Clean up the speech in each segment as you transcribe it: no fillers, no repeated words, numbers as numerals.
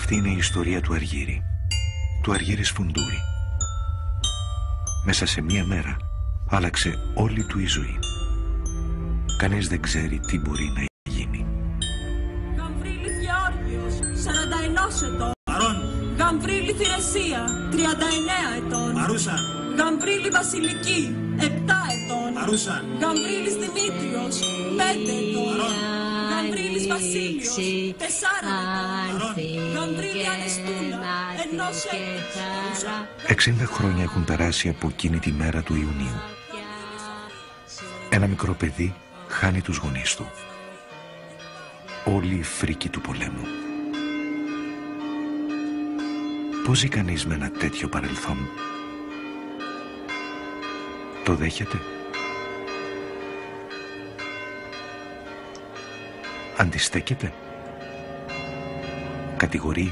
Αυτή είναι η ιστορία του Αργύρη, του Αργύρη Σφουνδούρη. Μέσα σε μία μέρα άλλαξε όλη του η ζωή. Κανείς δεν ξέρει τι μπορεί να γίνει. Γαμβρίλη Γεώργιος, 41 ετών. Παρών. Γαμβρίλη Θηρεσία, 39 ετών. Παρούσα. Γαμβρίλη Βασιλική, 7 ετών. Παρούσα. Γαμβρίλης Δημήτριος, 5 ετών. Γαμβρίλης Βασίλειος, 4 ετών. Γαμβρίλη Ανεστούλα, 1 έτος. 60 χρόνια έχουν περάσει από εκείνη τη μέρα του Ιουνίου. Ένα μικρό παιδί χάνει τους γονείς του. Όλη η φρίκη του πολέμου. Πώς ζει κανείς με ένα τέτοιο παρελθόν? Το δέχεται? Αντιστέκεται? Κατηγορεί?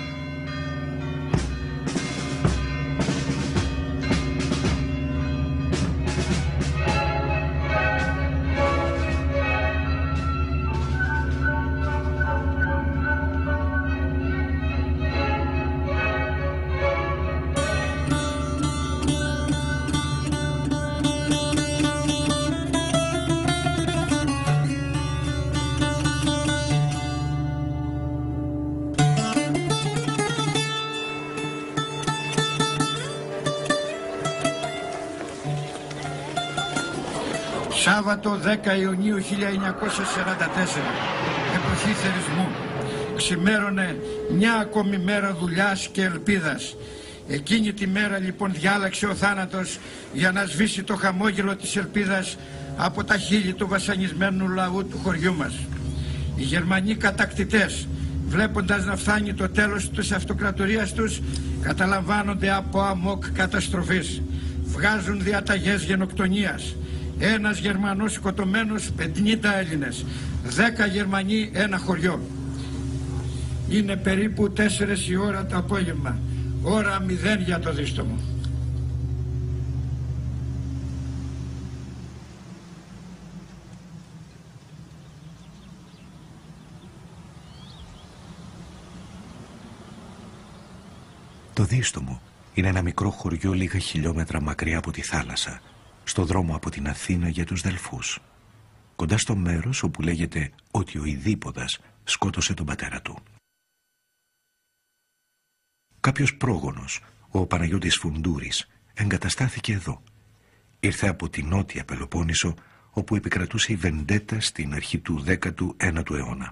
Σάββατο 10 Ιουνίου 1944, εποχή θερισμού. Ξημέρωνε μια ακόμη μέρα δουλειάς και ελπίδας. Εκείνη τη μέρα λοιπόν διάλεξε ο θάνατος για να σβήσει το χαμόγελο της ελπίδας από τα χείλη του βασανισμένου λαού του χωριού μας. Οι Γερμανοί κατακτητές, βλέποντας να φτάνει το τέλος της αυτοκρατορίας τους, καταλαμβάνονται από αμόκ καταστροφής. Βγάζουν διαταγές γενοκτονίας. Ένας Γερμανός σκοτωμένος, 50 Έλληνες. 10 Γερμανοί, ένα χωριό. Είναι περίπου 4 η ώρα το απόγευμα. Ώρα 0 για το δίστομο. Το Δίστομο είναι ένα μικρό χωριό λίγα χιλιόμετρα μακριά από τη θάλασσα, στο δρόμο από την Αθήνα για τους Δελφούς, κοντά στο μέρος όπου λέγεται ότι ο Ιδίποδας σκότωσε τον πατέρα του. Κάποιος πρόγονος, ο Παναγιώτης Σφουνδούρης, εγκαταστάθηκε εδώ. Ήρθε από την νότια Πελοπόννησο, όπου επικρατούσε η βεντέτα στην αρχή του 19ου αιώνα.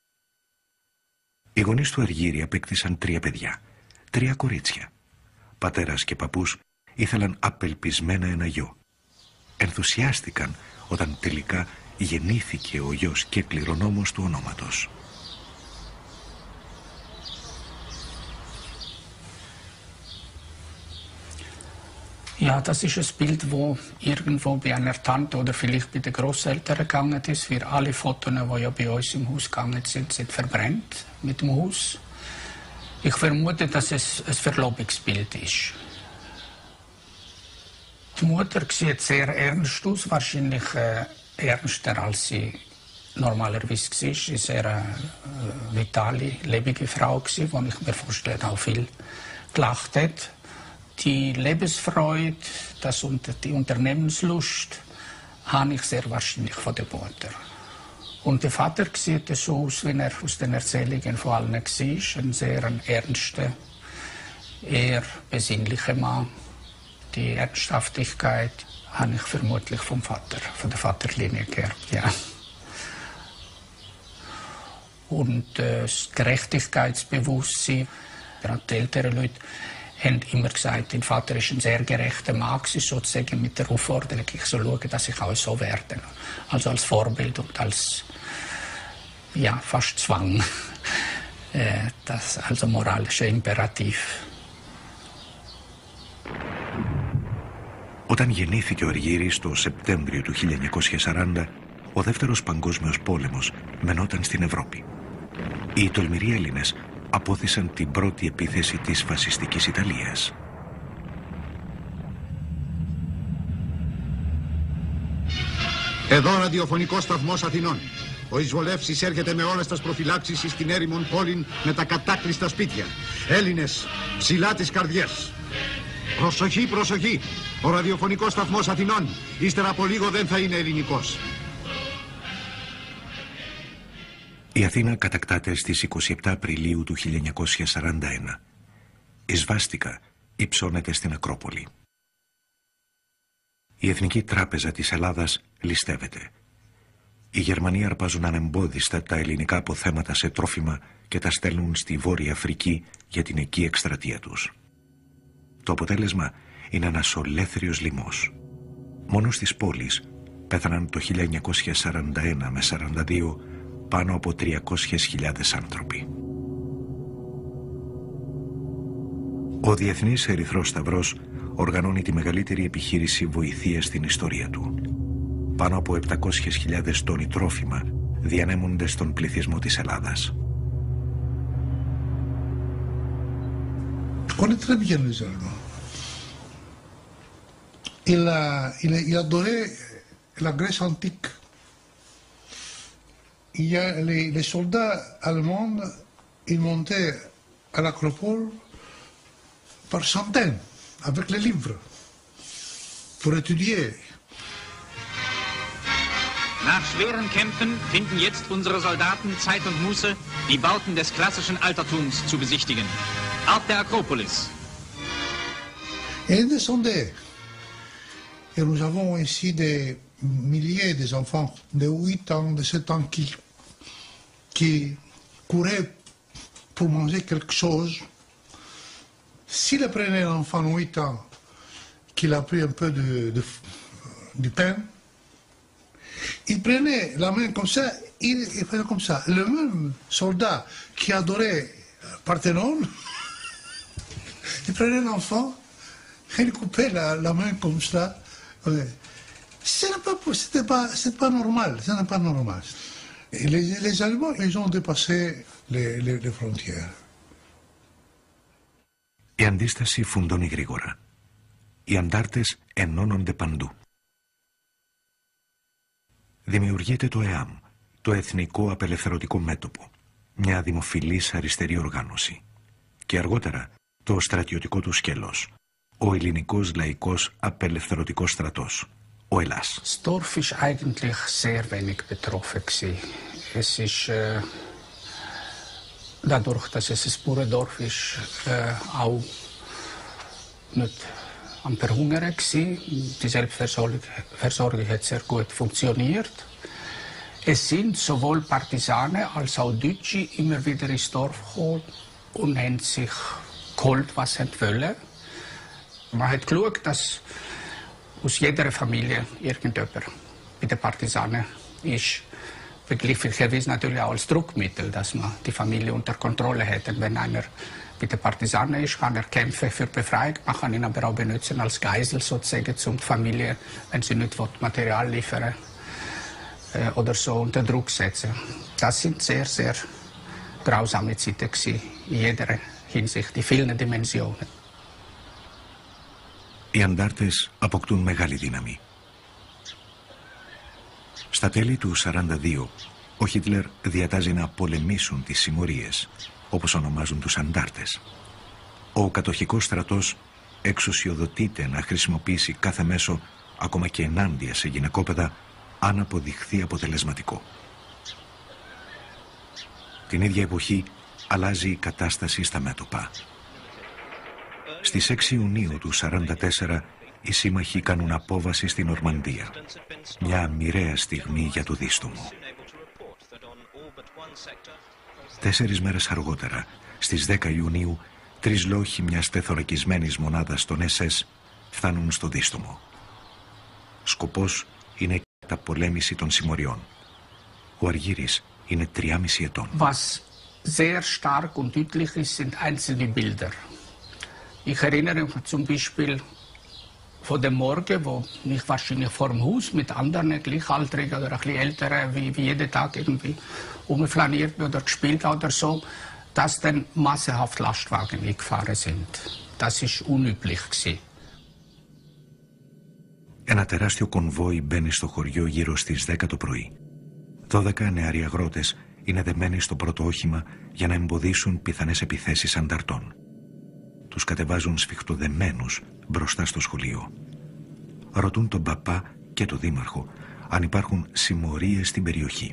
Οι γονείς του Αργύρη απέκτησαν 3 παιδιά, 3 κορίτσια. Πατέρας και παππούς ήθελαν απελπισμένα ένα γιο. Ενθουσιάστηκαν όταν τελικά γεννήθηκε ο γιος και κληρονόμος του ονόματος. Ja, das ist ein Bild, wo irgendwo bei einer Tante oder vielleicht bei den Großeltern gegangen ist. Wir alle Fotos, die ja bei uns im Haus gegangen sind, sind verbrannt mit dem Haus. Ich vermute, dass es ein Verlobungsbild ist. Die Mutter sieht sehr ernst aus, wahrscheinlich ernster als sie normalerweise war. Sie war eine sehr vitale, lebende Frau, die ich mir vorstelle, auch viel gelacht hat. Die Lebensfreude, die Unternehmenslust habe ich sehr wahrscheinlich von der Mutter. Und der Vater sieht so aus, wie er aus den Erzählungen von allen war. Ein sehr ernster, eher besinnlicher Mann. Die Ernsthaftigkeit habe ich vermutlich vom Vater, von der Vaterlinie geerbt, ja. Und das Gerechtigkeitsbewusstsein, gerade die älteren Leute, haben immer gesagt, dein Vater ist ein sehr gerechter Mann, sozusagen mit der Aufforderung, ich soll schauen, dass ich auch so werde. Also als Vorbild und als, ja, fast Zwang. Das also moralischer Imperativ. Όταν γεννήθηκε ο Αργύρης το Σεπτέμβριο του 1940, ο Δεύτερος Παγκόσμιος Πόλεμος μενόταν στην Ευρώπη. Οι τολμηροί Έλληνες απόθυσαν την πρώτη επίθεση της φασιστικής Ιταλίας. Εδώ ραδιοφωνικός σταθμός Αθηνών. Ο εισβολεύσης έρχεται με όλες τας προφυλάξεις εις την έρημον πόλην με τα κατάκλειστα σπίτια. Έλληνες, ψηλά τις καρδιές. Προσοχή, προσοχή. Ο ραδιοφωνικός σταθμός Αθηνών ύστερα από λίγο δεν θα είναι ελληνικός. Η Αθήνα κατακτάται στις 27 Απριλίου του 1941. Η σβάστηκα υψώνεται στην Ακρόπολη. Η Εθνική Τράπεζα της Ελλάδας ληστεύεται. Οι Γερμανοί αρπάζουν ανεμπόδιστα τα ελληνικά αποθέματα σε τρόφιμα και τα στέλνουν στη Βόρεια Αφρική για την εκεί εκστρατεία τους. Το αποτέλεσμα είναι ένας ολέθριος λοιμός. Μόνο στις πόλεις πέθαναν το 1941 με 42 πάνω από 300.000 άνθρωποι. Ο Διεθνής Ερυθρός Σταυρός οργανώνει τη μεγαλύτερη επιχείρηση βοηθείας στην ιστορία του. Πάνω από 700.000 τόνοι τρόφιμα διανέμονται στον πληθυσμό της Ελλάδας. Je connais très bien les Allemands. Il adorait la Grèce antique. Il y a les soldats allemands, ils montaient à l'Acropole par centaines, avec les livres, pour étudier. Nach schweren Kämpfen finden jetzt unsere Soldaten Zeit und Muße, die Bauten des klassischen Altertums zu besichtigen. Auch der Akropolis. Et ils descendaient. Et nous avons ici des milliers d'enfants de 8 ans, de 7 ans qui couraient pour manger quelque chose. S'il prenait un enfant de 8 ans, qu'il a pris un peu du pain, il prenait la main comme ça, il faisait comme ça. Le même soldat qui adorait Parthénon, il prenait l'enfant, il coupait la main comme ça. C'est pas normal, ce n'est pas normal. Et les Allemands, ils ont dépassé les frontières. Η αντίσταση φουντώνει γρήγορα. Οι αντάρτες ενώνονται παντού. Δημιουργείται το ΕΑΜ, το Εθνικό Απελευθερωτικό Μέτωπο, μια δημοφιλής αριστερή οργάνωση. Και αργότερα το στρατιωτικό του σκέλος, ο Ελληνικός Λαϊκός Απελευθερωτικός Στρατός, ο ΕΛΑΣ. Das Dorf ist eigentlich sehr wenig betroffen gewesen. Es ist dadurch, dass es ein Bauerndorf ist, auch nicht am Verhungern gewesen. Die Selbstversorgung hat sehr gut funktioniert. Es sind sowohl Partisanen als auch Deutsche immer wieder ins Dorf gekommen und haben sich geholt, was sie wollen. Man hat geschaut, dass aus jeder Familie irgendjemand bei den Partisanen ist. Begrifflicherweise natürlich auch als Druckmittel, dass man die Familie unter Kontrolle hat. Und wenn einer bei den Partisanen ist, kann er kämpfen für Befreiung, man kann ihn aber auch benutzen als Geisel sozusagen, um die Familie, wenn sie nicht Material liefern oder so, unter Druck setzen. Das sind sehr, sehr grausame Zeiten gewesen, in jeder Hinsicht, in vielen Dimensionen. Οι αντάρτες αποκτούν μεγάλη δύναμη. Στα τέλη του 1942, ο Χίτλερ διατάζει να πολεμήσουν τις συμμορίες, όπως ονομάζουν τους αντάρτες. Ο κατοχικός στρατός εξουσιοδοτείται να χρησιμοποιήσει κάθε μέσο, ακόμα και ενάντια σε γυναικόπαιδα, αν αποδειχθεί αποτελεσματικό. Την ίδια εποχή αλλάζει η κατάσταση στα μέτωπα. Στις 6 Ιουνίου του 1944 οι σύμμαχοι κάνουν απόβαση στην Νορμανδία. Μια μοιραία στιγμή για το δίστομο. 4 μέρες αργότερα, στις 10 Ιουνίου, 3 λόχοι μιας τεθωρακισμένης μονάδας των SS φτάνουν στο δίστομο. Σκοπός είναι η καταπολέμηση των συμμοριών. Ο Αργύρης είναι 3,5 ετών. Was sehr stark und deutlich ist, sind einzelne Bilder. Ich erinnere mich zum Beispiel von dem Morgen, wo ich wahrscheinlich vor dem Haus mit anderen Gleichaltrigen oder ein bisschen Älteren wie jeden Tag irgendwie umflaniert oder gespielt oder so, dass dann massenhaft Lastwagen gefahren sind. Das ist unüblich gewesen. Ένα τεράστιο κονβόι μπαίνει στο χωριό γύρω στις 10 το πρωί. 12 νεαροί αγρότες είναι δεμένοι στο πρώτο όχημα για να εμποδίσουν πιθανές επιθέσεις ανταρτών. Τους κατεβάζουν σφιχτοδεμένους μπροστά στο σχολείο. Ρωτούν τον παπά και τον δήμαρχο αν υπάρχουν συμμορίες στην περιοχή.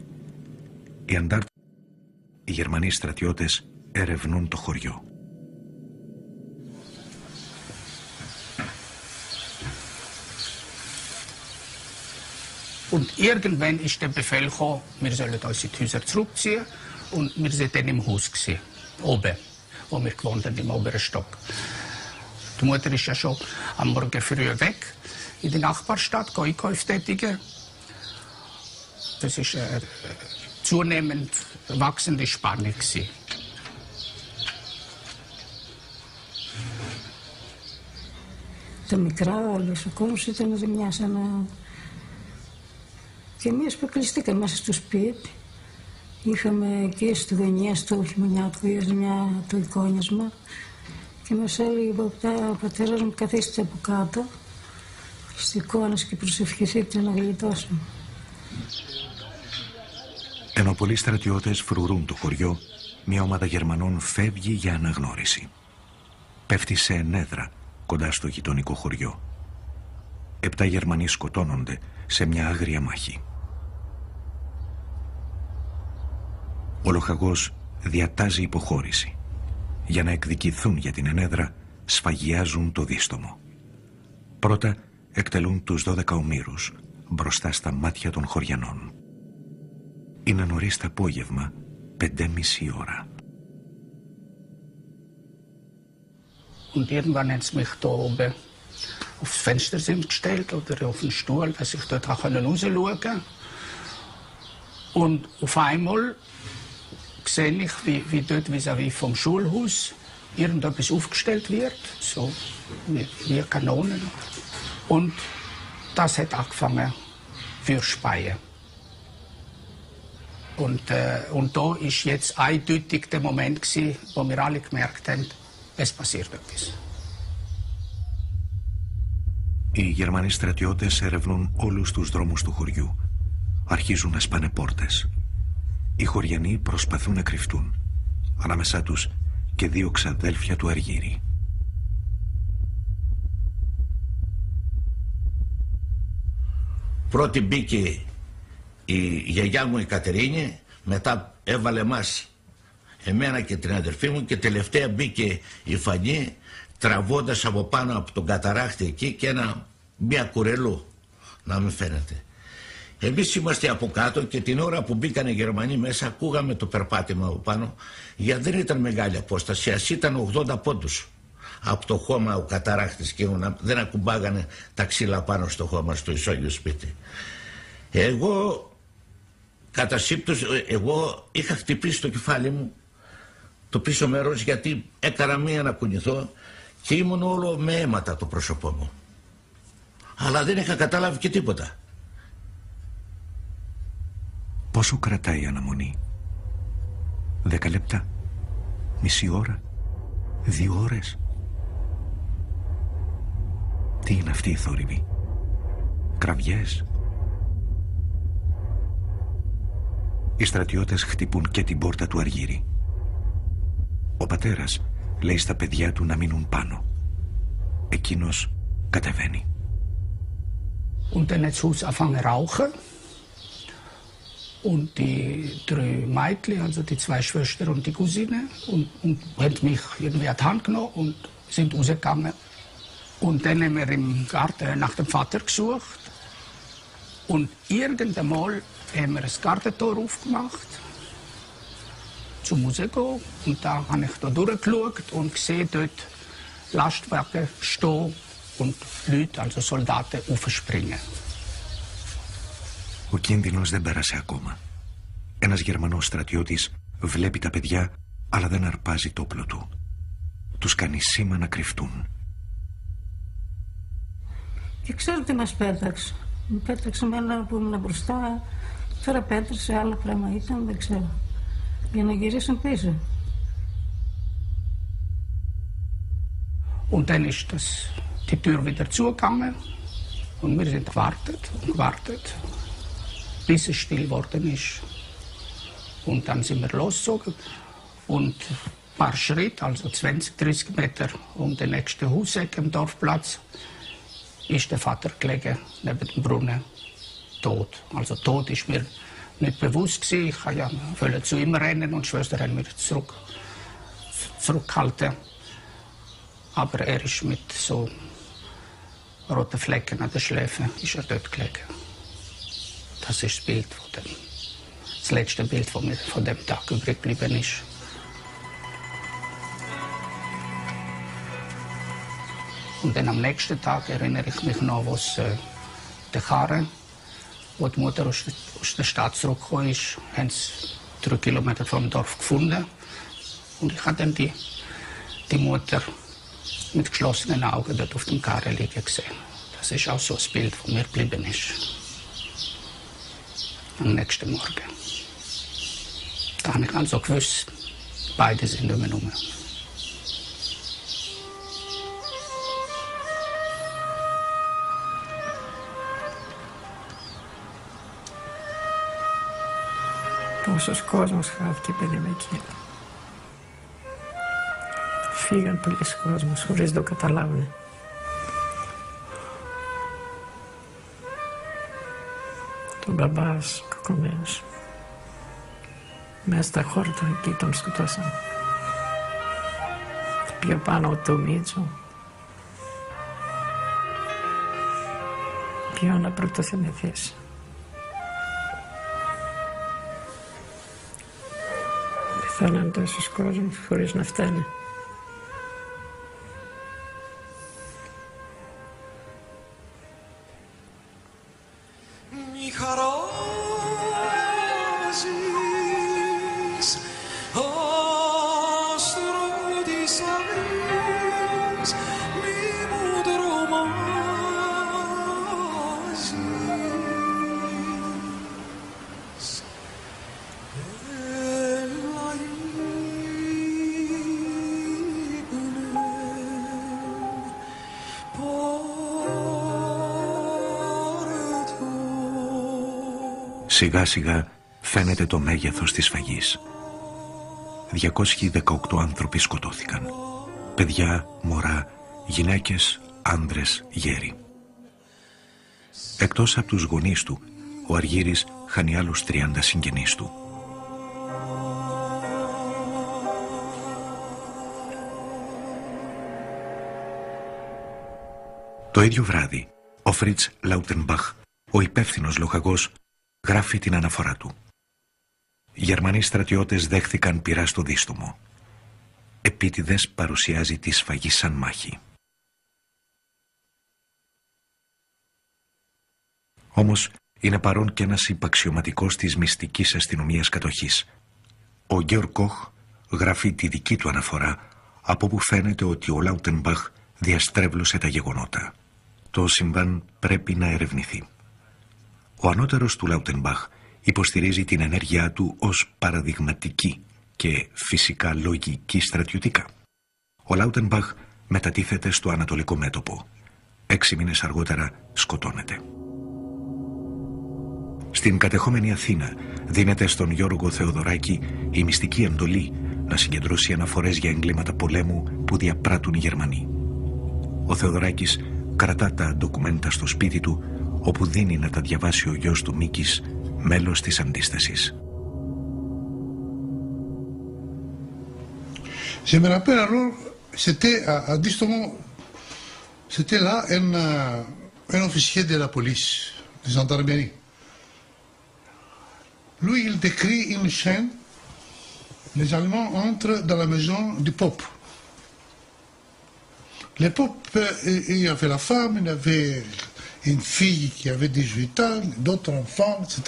Οι Γερμανοί στρατιώτες ερευνούν το χωριό. Und irgendwann ist der Befehl gekommen, wir sollen uns in die Häuser zurückziehen. Und wir sind dann im Haus gewesen, oben, wo wir gewohnt haben, im oberen Stock. Die Mutter ist ja schon am Morgen früh weg, in die Nachbarstadt, Einkäufe tätigen. Das ist eine zunehmend wachsende Spannung gewesen. Τα μικρά όλες, ο κόσμος ήταν μια σαν να... Και εμείς αποκλειστήκαμε μέσα στο σπίτι. Είχαμε εκεί στη γωνία, στο χειμωνιάτικο, το εικόνιασμα. Και μας έλεγε ο πατέρας μου, καθίστε από κάτω, στις εικόνες και προσευχηθείτε να γλιτώσουμε. Ενώ πολλοί στρατιώτες φρουρούν το χωριό, μια ομάδα Γερμανών φεύγει για αναγνώριση. Πέφτει σε ενέδρα κοντά στο γειτονικό χωριό. 7 Γερμανοί σκοτώνονται σε μια άγρια μάχη. Ο λοχαγός διατάζει υποχώρηση. Για να εκδικηθούν για την ενέδρα, σφαγιάζουν το δίστομο. Πρώτα εκτελούν τους 12 ομήρους μπροστά στα μάτια των χωριανών. Είναι νωρίς το απόγευμα, 5:30 ώρα. Und irgendwann haben sie mich da oben aufs Fenstersims gestellt oder auf den Stuhl, dass ich dort rausschauen konnte. Und auf einmal sehe ich, wie dort vis-à-vis vom Schulhaus irgendetwas aufgestellt wird, so wie Kanonen. Und das hat angefangen für Speien. Und da ist jetzt eindeutig der Moment gewesen, wo wir alle gemerkt haben, es passiert etwas. Οι Γερμανοί στρατιώτες ερευνούν όλους τους δρόμους του χωριού. Αρχίζουν να σπάνε πόρτες. Οι χωριανοί προσπαθούν να κρυφτούν. Ανάμεσά τους και 2 ξαδέλφια του Αργύρη. Πρώτη μπήκε η γιαγιά μου η Κατερίνη, μετά έβαλε μας, εμένα και την αδερφή μου, και τελευταία μπήκε η Φανή, τραβώντας από πάνω από τον καταράχτη εκεί και μια κουρελού, να μην φαίνεται. Εμείς είμαστε από κάτω και την ώρα που μπήκαν οι Γερμανοί μέσα ακούγαμε το περπάτημα από πάνω, γιατί δεν ήταν μεγάλη απόσταση, ας ήταν 80 πόντους από το χώμα ο καταράχτης και δεν ακουμπάγανε τα ξύλα πάνω στο χώμα στο ισόγειο σπίτι. Εγώ κατά σύμπτωση, εγώ είχα χτυπήσει το κεφάλι μου το πίσω μέρος, γιατί έκανα μία να κουνηθώ και ήμουν όλο με αίματα το πρόσωπό μου. Αλλά δεν είχα κατάλαβει και τίποτα. Πόσο κρατάει η αναμονή? 10 λεπτά? Μισή ώρα? 2 ώρες? Τι είναι αυτή η θόρυβη? Κραυγές? Οι στρατιώτες χτυπούν και την πόρτα του Αργύρη. Ο πατέρας λέει στα παιδιά του να μείνουν πάνω. Εκείνος κατεβαίνει. Und dann hat das Haus angefangen zu rauchen. Und die 3 Mädchen, also die 2 Schwestern und die Cousine, und haben mich irgendwie an die Hand genommen und sind rausgegangen. Und dann haben wir im Garten nach dem Vater gesucht. Und irgendeinmal haben wir das Gartentor aufgemacht, zum Rausgehen. Und da habe ich da durchgeschaut und gesehen dort Lastwagen stehen und Leute, also Soldaten, aufspringen. Ο κίνδυνος δεν πέρασε ακόμα. Ένας Γερμανός στρατιώτης βλέπει τα παιδιά, αλλά δεν αρπάζει το όπλο του. Τους κάνει σήμα να κρυφτούν. Και ξέρω τι μας πέταξε. Μου πέταξε εμένα που ήμουν μπροστά, τώρα πέτρεσε, άλλο πράγμα ήταν, δεν ξέρω. Για να γυρίσουν πίσω. Und dann ist die Tür wieder zugegangen und wir sind gewartet und gewartet. bis es still geworden ist. Und dann sind wir losgezogen und ein paar Schritte, also 20, 30 Meter um den nächsten Hauseck am Dorfplatz, ist der Vater gelegen, neben dem Brunnen, tot. Also tot ist mir nicht bewusst gewesen. Ich wollte ja zu ihm rennen und die Schwester hat mich zurückgehalten. Aber er ist mit so roten Flecken an den Schläfen ist er dort gelegen. Das ist das Bild das letzte Bild, das mir von dem Tag übrig geblieben ist. Und dann am nächsten Tag erinnere ich mich noch, wo der Karren, wo die Mutter aus der Stadt zurückgekommen ist, haben sie 3 Kilometer vom Dorf gefunden. Und ich habe dann die Mutter mit geschlossenen Augen dort auf dem Karren liegen gesehen. Das ist auch so ein Bild, das mir geblieben ist. Am nächsten Morgen. Da habe ich also gewusst, beide sind nicht mehr rum. Τόσος κόσμος χάθηκε, παιδί μου, εκεί. Φύγαν πολλοί κόσμος χωρίς να το καταλάβουν. Το μπαμπάς κακομένος. Μέσα στα χόρτα εκεί τον σκοτώσαν. Πιο πάνω το Μίτσο. Πιο να πρωτοθεμεθείς. Πεθάναν τόσους κόσμους χωρίς να φτάνει. Σιγά σιγά φαίνεται το μέγεθος της σφαγής. 218 άνθρωποι σκοτώθηκαν. Παιδιά, μωρά, γυναίκες, άνδρες, γέροι. Εκτός από τους γονείς του, ο Αργύρης χάνει άλλους 30 συγγενείς του. Το ίδιο βράδυ, ο Φρίτς Λάουτενμπαχ, ο υπεύθυνος λοχαγός, γράφει την αναφορά του. Οι Γερμανοί στρατιώτες δέχθηκαν πυρά στο δίστομο. Επίτηδες παρουσιάζει τη σφαγή σαν μάχη. Όμως είναι παρόν και ένας υπαξιωματικός της μυστικής αστυνομίας κατοχής. Ο Γκέοργκ Κοχ γράφει τη δική του αναφορά, από όπου φαίνεται ότι ο Λάουτενμπαχ διαστρέβλωσε τα γεγονότα. Το συμβάν πρέπει να ερευνηθεί. Ο ανώτερος του Λάουτενμπαχ υποστηρίζει την ενέργειά του ως παραδειγματική και φυσικά λογική στρατιωτικά. Ο Λάουτενμπαχ μετατίθεται στο ανατολικό μέτωπο. 6 μήνες αργότερα σκοτώνεται. Στην κατεχόμενη Αθήνα δίνεται στον Γιώργο Θεοδωράκη η μυστική εντολή να συγκεντρώσει αναφορές για εγκλήματα πολέμου που διαπράττουν οι Γερμανοί. Ο Θεοδωράκης κρατά τα ντοκουμέντα στο σπίτι του, όπου δίνει να τα διαβάσει ο γιος του Μίκης, μέλος της αντίστασης. Je me rappelle alors, c'était à Distomo, c'était là un officier de la police, de gendarmerie. Lui, il décrit une scène, les Allemands entrent dans la maison du Pope. Le Pope, il y avait la femme, il y avait une fille qui avait 18 ans, d'autres enfants, etc.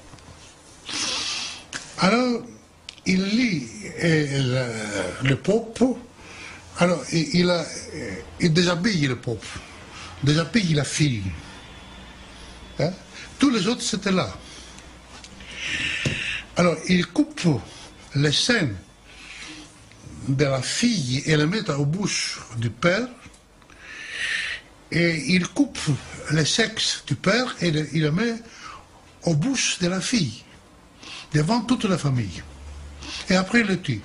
Alors, il lit le Pope, alors il déshabille le Pope, déshabille la fille. Hein? Tous les autres, c'était là. Alors, il coupe les seins de la fille et les met aux bouches du père, et il coupe le sexe du père et il le met aux bouches de la fille, devant toute la famille. Et après, il le tue.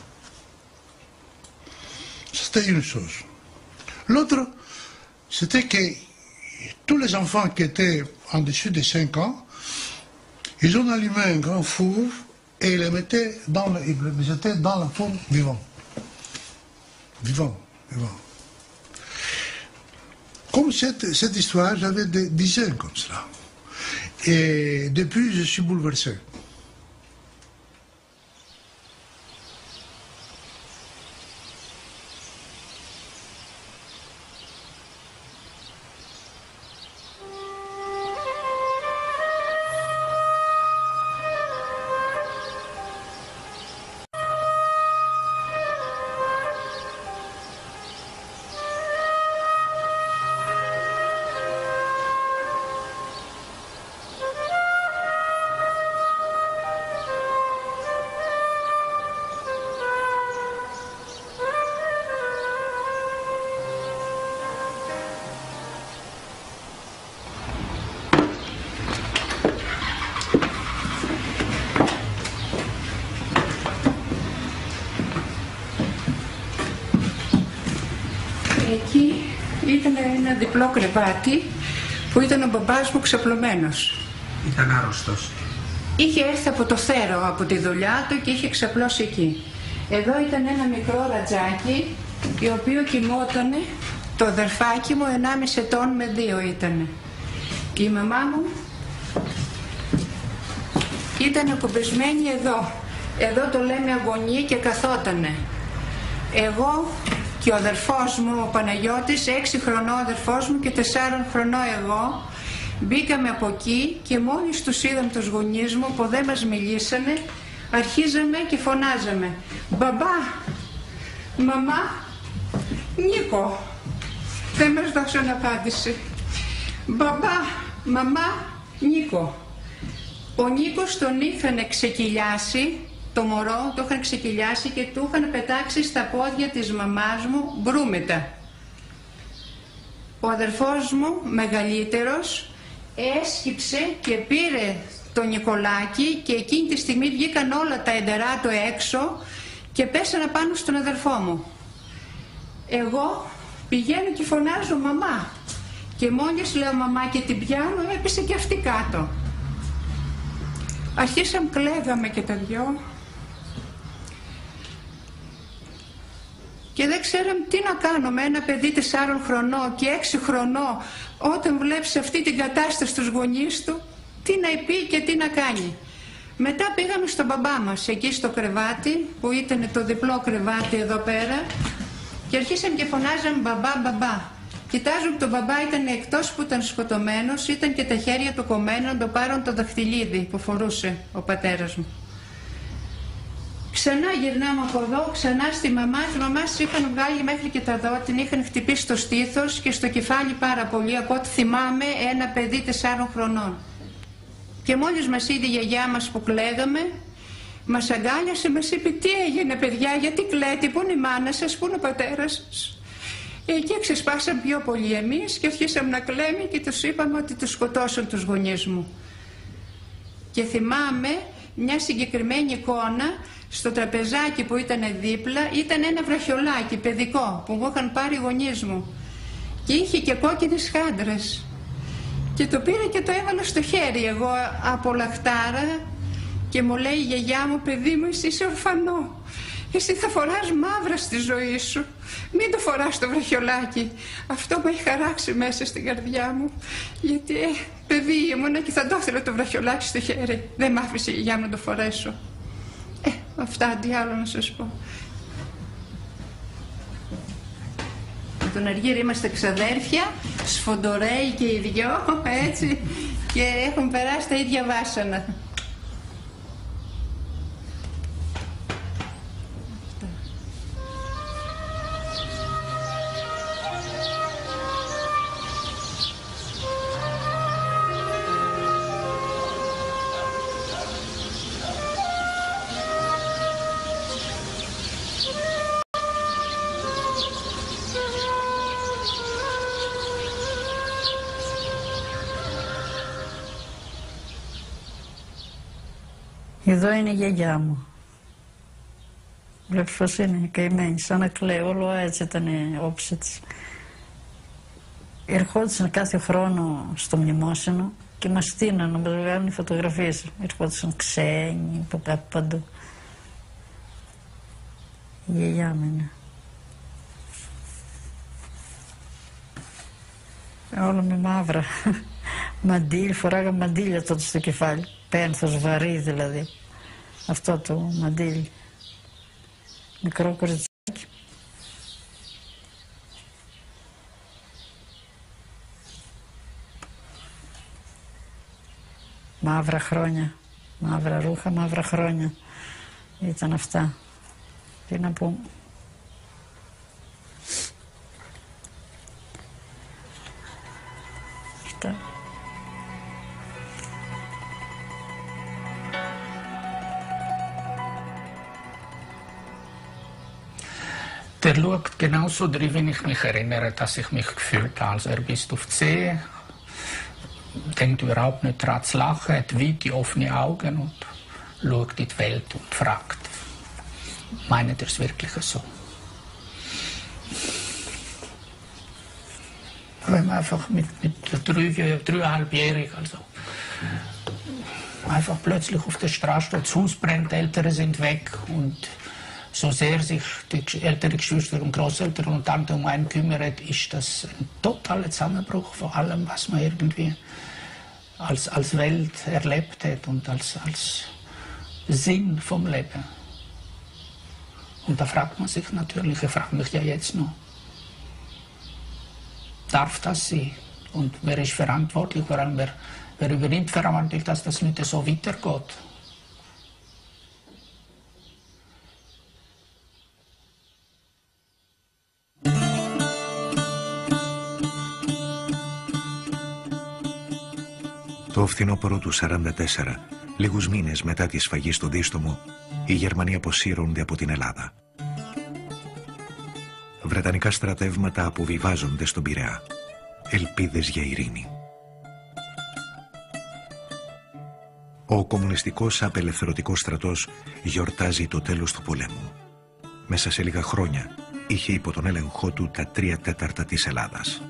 C'était une chose. L'autre, c'était que tous les enfants qui étaient en dessus de 5 ans, ils ont allumé un grand four et ils les mettaient ils étaient dans la four vivant. Vivant. Comme cette histoire, j'avais des dizaines comme cela. Et depuis, je suis bouleversé. Εκεί ήταν ένα διπλό κρεβάτι που ήταν ο μπαμπάς μου ξαπλωμένος. Ήταν άρρωστος. Είχε έρθει από το Θέρο, από τη δουλειά του και είχε ξαπλώσει εκεί. Εδώ ήταν ένα μικρό ρατζάκι, το οποίο κοιμότανε, το αδερφάκι μου 1,5 ετών με 2 ήτανε. Και η μαμά μου ήταν ακουμπισμένη εδώ. Εδώ το λέμε αγωνία και καθότανε. Εγώ και ο αδερφός μου, ο Παναγιώτης, 6 χρονών ο αδερφός μου και 4 χρονών εγώ, μπήκαμε από εκεί και μόλις τους είδαμε τους γονείς μου που δεν μας μιλήσανε, αρχίζαμε και φωνάζαμε «Μπαμπά, μαμά, Νίκο». Δεν μας δώσαν απάντηση. «Μπαμπά, μαμά, Νίκο». Ο Νίκος τον είχαν ξεκυλιάσει, το μωρό το είχαν ξεκυλιάσει και του είχαν πετάξει στα πόδια της μαμάς μου μπρούμετα. Ο αδερφός μου, μεγαλύτερος, έσκυψε και πήρε το Νικολάκι και εκείνη τη στιγμή βγήκαν όλα τα εντερά του έξω και πέσανα πάνω στον αδερφό μου. Εγώ πηγαίνω και φωνάζω «Μαμά» και μόλις λέω «Μαμά» και την πιάνω, έπεσε και αυτή κάτω. Αρχίσαμε, κλαίγαμε και τα δυο και δεν ξέραμε τι να κάνουμε. Ένα παιδί 4 χρονών και 6 χρονών, όταν βλέπει αυτή την κατάσταση στους γονείς του, τι να πει και τι να κάνει. Μετά πήγαμε στον μπαμπά μας, εκεί στο κρεβάτι, που ήταν το διπλό κρεβάτι εδώ πέρα, και αρχίσαμε και φωνάζαμε «Μπαμπά, μπαμπά». Κοιτάζουμε, τον μπαμπά ήταν εκτός που ήταν σκοτωμένος, ήταν και τα χέρια του κομμένα να το πάρουν το δαχτυλίδι που φορούσε ο πατέρας μου. Ξανά γυρνάμε από εδώ, ξανά στη μαμά. Τη μαμά της είχαν βγάλει μέχρι και τα δόντια, την είχαν χτυπήσει στο στήθος και στο κεφάλι πάρα πολύ, από ό,τι θυμάμαι, ένα παιδί 4 χρονών. Και μόλις μας είδε η γιαγιά μας που κλαίγαμε, μας αγκάλιασε, μας είπε «Τι έγινε παιδιά, γιατί κλαίτε, πού είναι η μάνα σας, πού είναι ο πατέρας σας». Εκεί ξεσπάσαμε πιο πολύ εμείς και αρχίσαμε να κλαίμε και τους είπαμε ότι τους σκοτώσαν τους γονείς μου. Και θυμάμαι μια συγκεκριμένη εικόνα, στο τραπεζάκι που ήταν δίπλα ήταν ένα βραχιολάκι παιδικό που μου είχαν πάρει οι γονείς μου και είχε και κόκκινες χάντρες και το πήρα και το έβαλα στο χέρι εγώ από λαχτάρα και μου λέει η γιαγιά μου «Παιδί μου, εσύ είσαι ορφανό. Εσύ θα φοράς μαύρα στη ζωή σου. Μην το φοράς το βραχιολάκι». Αυτό με έχει χαράξει μέσα στην καρδιά μου. Γιατί παιδί ήμουνα και θα το ήθελα το βραχιολάκι στο χέρι. Δεν μ' άφησε η γιαγιά μου να το φορέσω. Αυτά τι άλλο να σας πω. Με τον Αργύρη είμαστε ξαδέρφια, σφοντορέοι και οι δυο, έτσι, και έχουν περάσει τα ίδια βάσανα. Εδώ είναι η γιαγιά μου. Βλέπεις πως είναι καημένη, σαν να κλαίει, όλο έτσι ήταν η όψη της. Ερχόντουσαν κάθε χρόνο στο μνημόσυνο και μας στείναν να μας βγάλουν οι φωτογραφίες. Ερχόντουσαν ξένοι από παντού. Η γιαγιά μου είναι. Όλα με μαύρα. Μαντίλ, φοράγα μαντίλια τότε στο κεφάλι. Πένθος, βαρύ δηλαδή. Αυτό το μαντίλ. Μικρό κοριτσάκι. Μαύρα χρόνια. Μαύρα ρούχα, μαύρα χρόνια. Ήταν αυτά. Τι να πω. Αυτά. Der schaut genauso drin, wenn ich mich erinnere, dass ich mich gefühlt habe. Also er bist auf See, denkt überhaupt nicht daran zu lachen, hat weite, offene Augen und schaut in die Welt und fragt, meint ihr es wirklich so? Wenn man einfach mit 3,5-jährig, also einfach plötzlich auf der Straße steht, das Haus brennt, die Eltern sind weg und so sehr sich die älteren Geschwister und Großeltern und Tante um einen kümmern, ist das ein totaler Zusammenbruch von allem, was man irgendwie als Welt erlebt hat und als Sinn vom Leben. Und da fragt man sich natürlich, ich frage mich ja jetzt noch, darf das sein? Und wer ist verantwortlich, vor allem wer übernimmt verantwortlich, dass das nicht so weitergeht? Το φθινόπωρο του 1944, λίγους μήνες μετά τη σφαγή στο Δίστομο, οι Γερμανοί αποσύρονται από την Ελλάδα. Βρετανικά στρατεύματα αποβιβάζονται στον Πειραιά. Ελπίδες για ειρήνη. Ο κομμουνιστικός απελευθερωτικός στρατός γιορτάζει το τέλος του πολέμου. Μέσα σε λίγα χρόνια είχε υπό τον έλεγχό του τα 3/4 της Ελλάδας.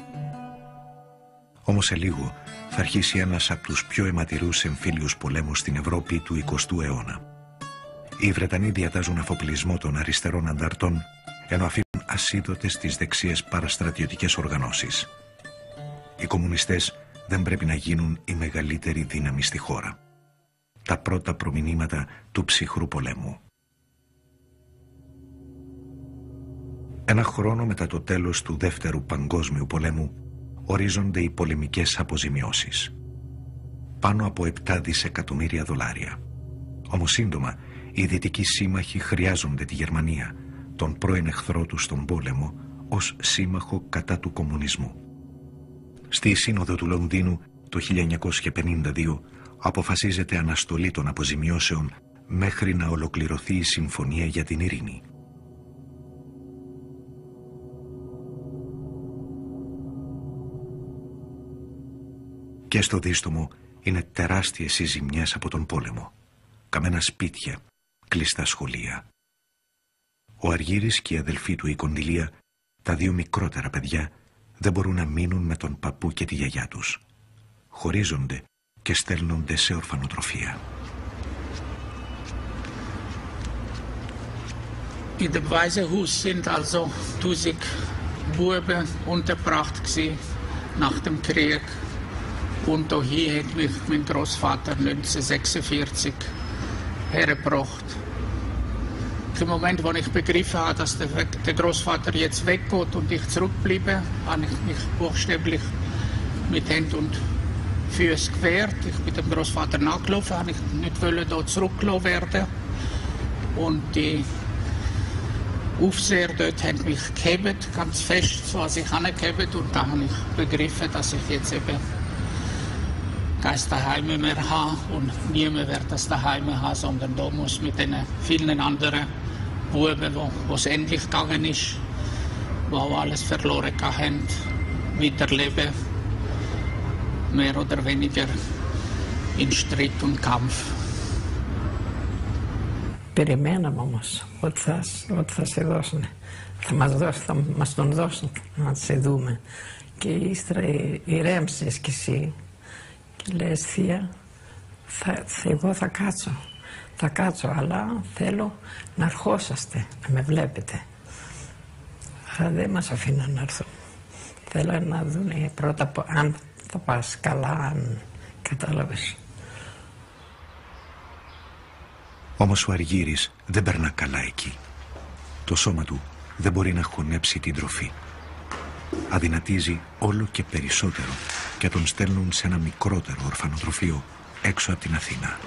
Όμως σε λίγο θα αρχίσει ένας από τους πιο αιματηρούς εμφύλιους πολέμους στην Ευρώπη του 20ου αιώνα. Οι Βρετανοί διατάζουν αφοπλισμό των αριστερών ανταρτών, ενώ αφήνουν ασίδωτες τις δεξιές παραστρατιωτικές οργανώσεις. Οι κομμουνιστές δεν πρέπει να γίνουν η μεγαλύτερη δύναμη στη χώρα. Τα πρώτα προμηνύματα του ψυχρού πολέμου. Ένα χρόνο μετά το τέλος του Δεύτερου Παγκόσμιου Πολέμου ορίζονται οι πολεμικές αποζημιώσεις. Πάνω από 7 δισεκατομμύρια δολάρια. Όμως σύντομα οι δυτικοί σύμμαχοι χρειάζονται τη Γερμανία, τον πρώην εχθρό του στον πόλεμο, ως σύμμαχο κατά του κομμουνισμού. Στη Σύνοδο του Λονδίνου το 1952 αποφασίζεται αναστολή των αποζημιώσεων μέχρι να ολοκληρωθεί η Συμφωνία για την Ειρήνη. Και στο Δίστομο είναι τεράστιες οι ζημιές από τον πόλεμο. Καμένα σπίτια, κλειστά σχολεία. Ο Αργύρης και η αδελφή του η Κοντιλία, τα 2 μικρότερα παιδιά, δεν μπορούν να μείνουν με τον παππού και τη γιαγιά τους. Χωρίζονται και στέλνονται σε ορφανοτροφία. In dem Waisenhaus sind also 1000 Buben untergebracht gewesen nach dem Krieg. Und hier hat mich mein Großvater 1946 hergebracht. Im Moment, wo ich begriffen habe, dass der Großvater jetzt weggeht und ich zurückbleibe, habe ich mich buchstäblich mit Händen und Füßen gewehrt. Ich bin dem Großvater nachgelaufen, habe ich nicht wollen, dort zurückgelassen werden. Und die Aufseher dort haben mich gehebt, ganz fest, so als ich angehebt. Und da habe ich begriffen, dass ich jetzt eben kein Daheim mehr haben und niemand wird das Daheim haben, sondern da muss mit den vielen anderen Buben, wo es endlich gegangen ist, wo auch alles verloren haben, weiterleben, mehr oder weniger in Streit und Kampf. περιμέναμε όμως ότι θα σε δώσουν. Θα μας τον δώσουν να σε δούμε. Και ύστερα ηρέμησες κι εσύ και λες, θεία, εγώ θα κάτσω, αλλά θέλω να αρχόσαστε, να με βλέπετε. Αλλά δεν μας αφήναν να έρθω. Θέλω να δουν πρώτα αν θα πας καλά, αν κατάλαβες. Όμως ο Αργύρης δεν περνά καλά εκεί. Το σώμα του δεν μπορεί να χωνέψει την τροφή. Αδυνατίζει όλο και περισσότερο και τον στέλνουν σε ένα μικρότερο ορφανοτροφείο έξω από την Αθήνα.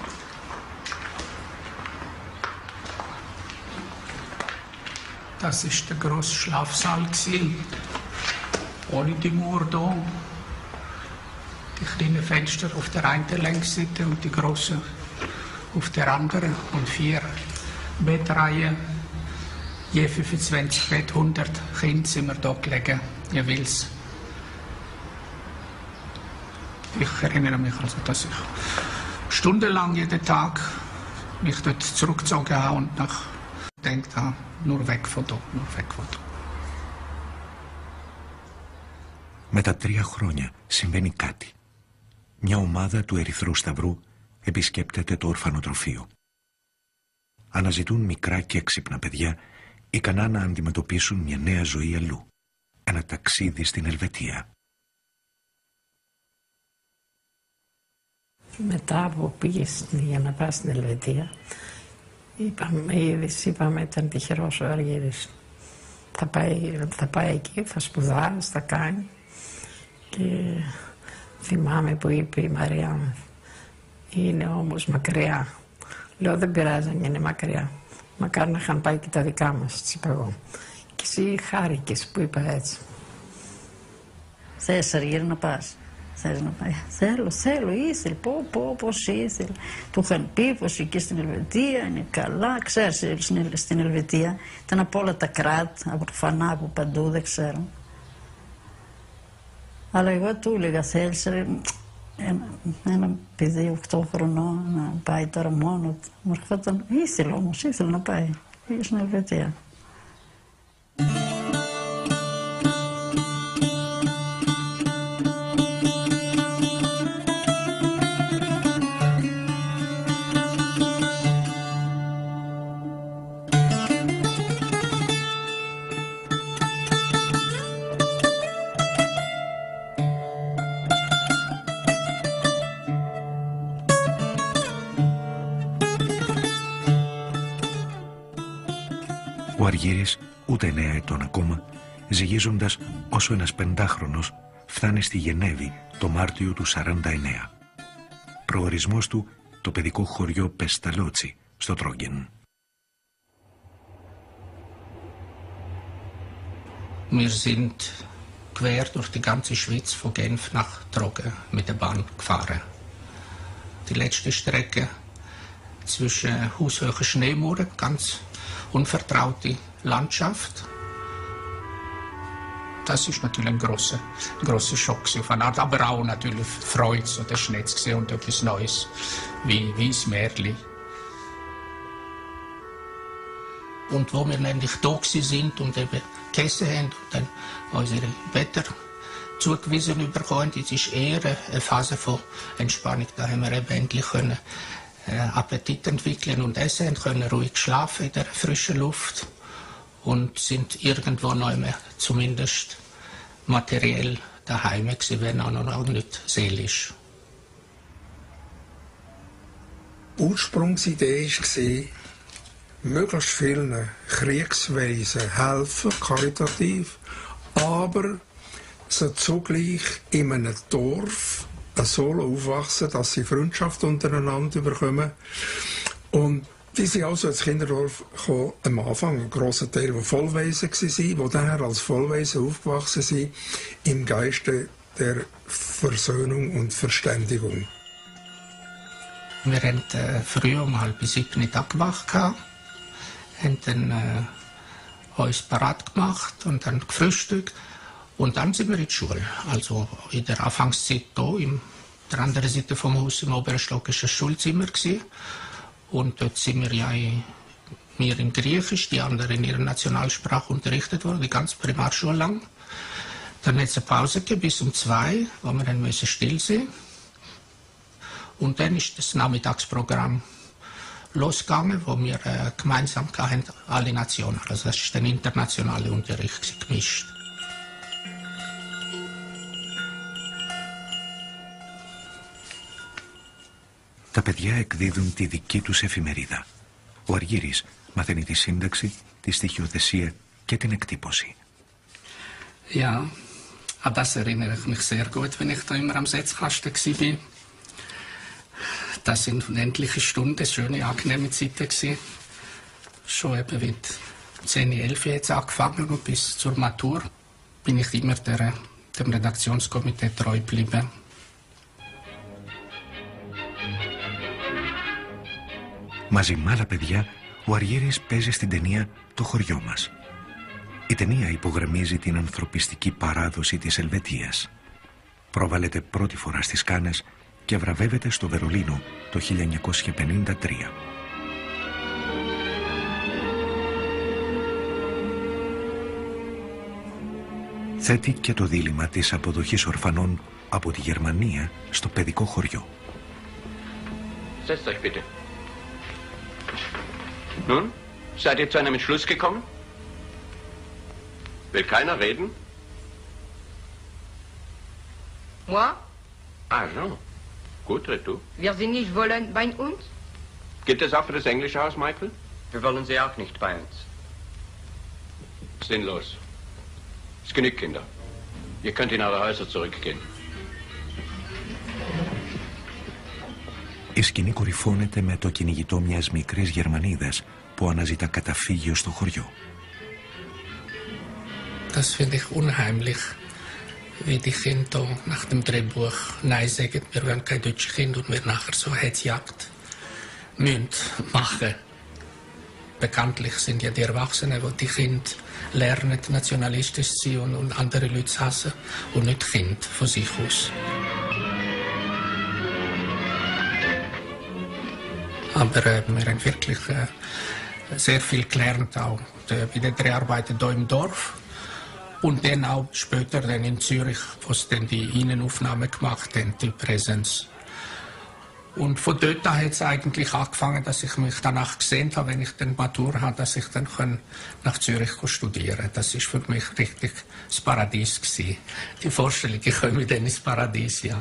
Das ist der grosse Schlafsaal gewesen, ohne die Mauer da. Die kleinen Fenster auf der einen Längsseite und die grossen auf der anderen und 4 Bettreihen, je 25 Bett, 100 Kinder sind wir da gelegen, jeweils. Ich erinnere mich also, dass ich stundenlang jeden Tag mich dort zurückgezogen habe und gedacht habe, nur weg von da, nur weg von da. Μετά 3 χρόνια συμβαίνει κάτι. Μια ομάδα του Ερυθρού Σταυρού επισκέπτεται το ορφανοτροφείο. Αναζητούν μικρά και έξυπνα παιδιά ικανά να αντιμετωπίσουν μια νέα ζωή αλλού. Ένα ταξίδι στην Ελβετία. Μετά που πήγες για να πας στην Ελβετία, είπαμε ήταν τυχερός ο Αργύρης. Θα πάει εκεί, θα σπουδάσει, θα κάνει. Και θυμάμαι που είπε η Μαρία, είναι όμως μακριά. Λέω, δεν πειράζει αν είναι μακριά. Μακάρι να είχαν πάει και τα δικά μας, της είπα εγώ. Και εσύ χάρηκες που είπα έτσι. Θες, Αργύρη, να πας? Θες να πάει? Θέλω, ήθελε, πώς ήθελε. Του είχαν πει πως εκεί στην Ελβετία είναι καλά. Ξέρεις, στην Ελβετία ήταν από όλα τα κράτη, από το φανά, από παντού, δεν ξέρω. Αλλά εγώ του έλεγα, θέλεις ένα παιδί 8 χρονών να πάει τώρα μόνο του. Μου έρχονταν, ήθελε όμως, ήθελε να πάει. Πήγε στην Ελβετία. Ο Αργύρης, ούτε 9 ετών ακόμα, ζυγίζοντας όσο ένας 5χρονος, φτάνει στη Γενέβη το Μάρτιο του 49. Προορισμός του το παιδικό χωριό Πεσταλότσι στο Τρόγγεν. Wir sind quer durch die ganze Schweiz von Genf nach Troggen mit der Bahn gefahren. Die letzte Strecke zwischen haushöhen Schneemauern, ganz unvertraute Landschaft. Das ist natürlich ein grosser Schock auf eine Art, aber auch natürlich Freude, so den Schnee zu sehen und etwas Neues, wie ein Märchen. Und wo wir nämlich da sind und eben gegessen haben und dann unsere Wetter zugewiesen bekommen, das ist eher eine Phase von Entspannung. Da haben wir eben endlich können Appetit entwickeln und essen, können ruhig schlafen in der frischen Luft und sind irgendwo noch mehr, zumindest materiell daheim gewesen, wenn auch nicht seelisch. Die Ursprungsidee war, möglichst vielen Kriegsweisen helfen, karitativ, aber sie zugleich in einem Dorf so aufwachsen, dass sie Freundschaft untereinander bekommen. Und die sind also ins Kinderdorf gekommen, am Anfang ein grosser Teil, die Vollwaisen waren, die dann als Vollwaisen aufgewachsen sind, im Geiste der Versöhnung und Verständigung. Wir haben früh um 6:30 gewacht, haben dann uns parat gemacht und dann gefrühstückt. Und dann sind wir in die Schule. Also in der Anfangszeit hier, in der anderen Seite vom Haus im oberen Stock war ein Schulzimmer gewesen. Und dort sind wir ja wir in Griechisch, die anderen in ihrer Nationalsprache unterrichtet wurden, die ganze Primarschule lang. Dann hat es eine Pause gegeben bis um 2, wo wir dann still sein mussten. Und dann ist das Nachmittagsprogramm losgegangen, wo wir gemeinsam hatten, alle Nationen. Also das ist der internationale Unterricht gemischt. Τα παιδιά εκδίδουν τη δική τους εφημερίδα. Ο Αργύρης μαθαίνει τη σύνταξη, τη στοιχειοθεσία και την εκτύπωση. Ja, an das erinnere ich mich sehr gut, wenn ich da immer am Setzkasten war. Das sind unendliche Stunden, schöne, angenehme Zeiten gewesen. Schon eben mit 10, 11 jetzt angefangen und bis zur Matur bin ich immer dem Redaktionskomitee treu geblieben. Μαζί με άλλα παιδιά, ο Αργύρης παίζει στην ταινία «Το χωριό μας». Η ταινία υπογραμμίζει την ανθρωπιστική παράδοση της Ελβετίας. Προβάλλεται πρώτη φορά στις Κάνες και βραβεύεται στο Βερολίνο το 1953. Θέτει και το δίλημμα της αποδοχής ορφανών από τη Γερμανία στο παιδικό χωριό. Setzt euch bitte. Nun, seid ihr zu einem Entschluss gekommen? Will keiner reden? Moi? Ah, so. Gut, red du. Wir sind nicht wollen bei uns? Gilt das auch für das englische Haus, Michael? Wir wollen sie auch nicht bei uns. Sinnlos. Es genügt, Kinder. Ihr könnt in eure Häuser zurückgehen. Η σκηνή κορυφώνεται με το κυνηγητό μιας μικρής Γερμανίδας που αναζητά καταφύγιο στο χωριό. Das finde ich unheimlich, wie die Kinder nach dem Drehbuch Nein sagen, wir wollen kein deutsches Kind und wir nachher so Hetzjagd müssen machen. Bekanntlich sind ja die Erwachsenen, die die Kinder lernen, nationalistisch zu sein und andere Leute zu hassen und nicht die Kinder von sich aus. Aber wir haben wirklich sehr viel gelernt, auch bei den Dreharbeiten hier im Dorf. Und dann auch später dann in Zürich, wo sie dann die Innenaufnahmen gemacht haben, die Präsenz. Und von dort an hat es eigentlich angefangen, dass ich mich danach gesehen habe, wenn ich dann Matur habe, dass ich dann nach Zürich studieren kann. Das war für mich richtig das Paradies gewesen. Die Vorstellung, ich komme dann ins Paradies, ja.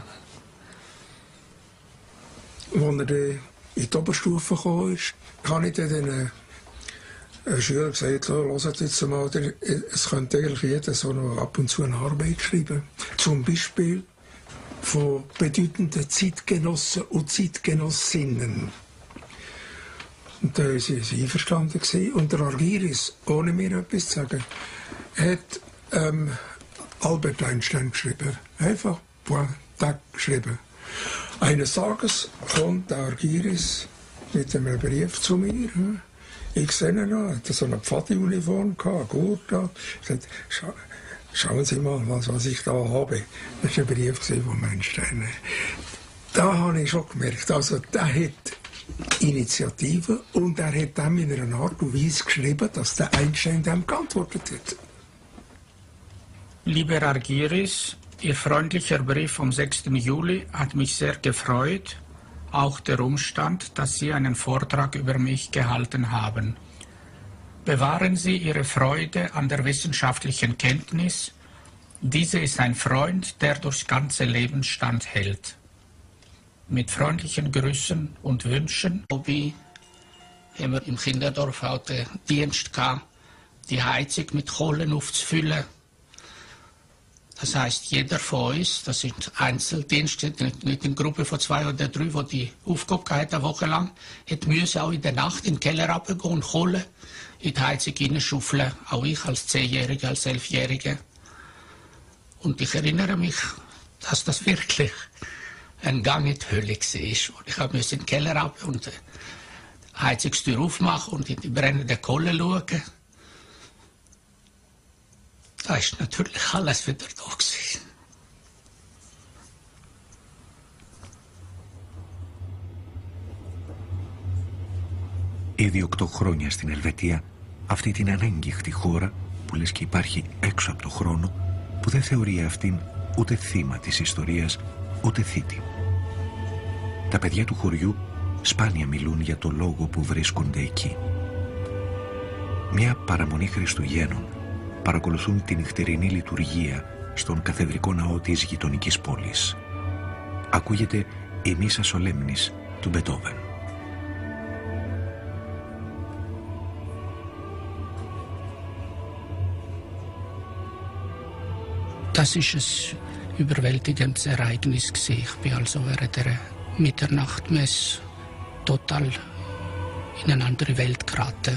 Als er in die Oberstufe gekommen ist, habe ich dann den Schülern gesagt, hört jetzt mal, es könnte eigentlich jeder so noch ab und zu eine Arbeit schreiben. Zum Beispiel von bedeutenden Zeitgenossen und Zeitgenossinnen. Und da waren sie einverstanden gewesen. Und der Argyris, ohne mir etwas zu sagen, hat Albert Einstein geschrieben. Einfach Tag geschrieben. Eines Tages kommt der Argyris mit einem Brief zu mir. Ich sehe ihn noch, er hatte so eine Pfadi-Uniform, einen Gurt da. Ich sagte, schauen Sie mal, was ich da habe. Das war ein Brief von Einstein. Da habe ich schon gemerkt, also der hat Initiative und er hat dann in einer Art und Weise geschrieben, dass der Einstein dem geantwortet hat. Lieber Argyris, Ihr freundlicher Brief vom 6. Juli hat mich sehr gefreut. Auch der Umstand, dass Sie einen Vortrag über mich gehalten haben. Bewahren Sie Ihre Freude an der wissenschaftlichen Kenntnis. Diese ist ein Freund, der durchs ganze Leben standhält. Mit freundlichen Grüßen und Wünschen. Wie haben wir im Kinderdorf auch den Dienst gehabt, die Heizung mit Kohlen aufzufüllen. Das heißt, jeder von uns, das sind Einzeldienste, nicht eine Gruppe von 2 oder 3, die die Aufgabe hatten, eine Woche lang, hat müssen auch in der Nacht in den Keller runtergehen und Kohle in die Heizung hineinschaufeln. Auch ich als 10-Jähriger, als 11-Jähriger. Und ich erinnere mich, dass das wirklich ein Gang in die Hölle war. Und ich musste in den Keller runter und die Heizungstür aufmachen und in die brennende Kohle schauen. Da ist natürlich alles wieder da gewesen. Ήδη 8 χρόνια στην Ελβετία, αυτή την ανέγγιχτη χώρα που λες και υπάρχει έξω από το χρόνο, που δεν θεωρεί αυτήν ούτε θύμα της ιστορίας, ούτε θήτη. Τα παιδιά του χωριού σπάνια μιλούν για το λόγο που βρίσκονται εκεί. Μια παραμονή Χριστουγέννων παρακολουθούν τη νυχτερινή λειτουργία στον καθεδρικό ναό της γειτονικής πόλης. Ακούγεται η Μίσα Σολέμνης του Μπετόβεν. Das ist ein überwältigendes Ereignis gewesen. Ich bin also während der Mitternachtmesse total in eine andere Welt geraten.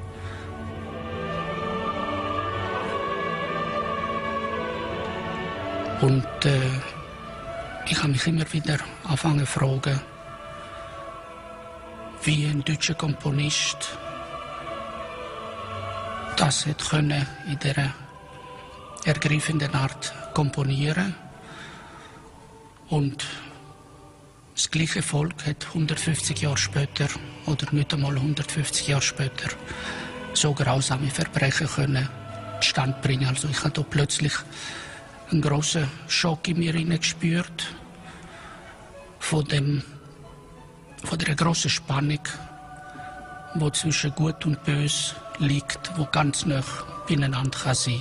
Und ich habe mich immer wieder angefangen zu fragen, wie ein deutscher Komponist das hätte können in dieser ergreifenden Art komponieren. Und das gleiche Volk hat 150 Jahre später, oder nicht einmal 150 Jahre später, so grausame Verbrechen können zustande bringen. Also ich habe da plötzlich einen grossen Schock in mir gespürt von der grossen Spannung, die zwischen Gut und Böse liegt, die ganz nah beieinander kann sein.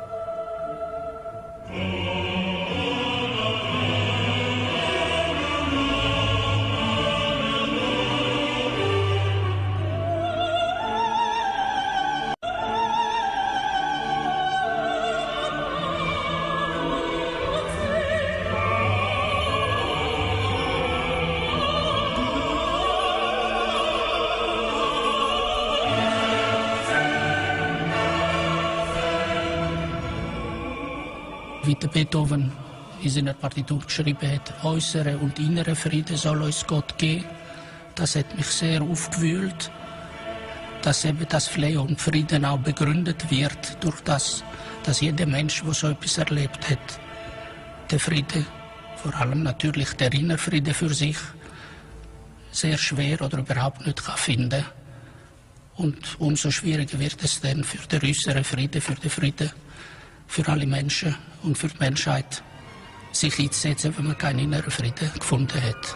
Wie der Beethoven in seiner Partitur geschrieben hat, äußere und innere Friede soll uns Gott geben. Das hat mich sehr aufgewühlt, dass eben das Flehen und Frieden auch begründet wird durch das, dass jeder Mensch, der so etwas erlebt hat, der Friede, vor allem natürlich der innere Friede für sich, sehr schwer oder überhaupt nicht kann finden. Und umso schwieriger wird es dann für den äußeren Frieden, für den Frieden für alle Menschen und für die Menschheit, sich einzusetzen, wenn man keinen inneren Frieden gefunden hat.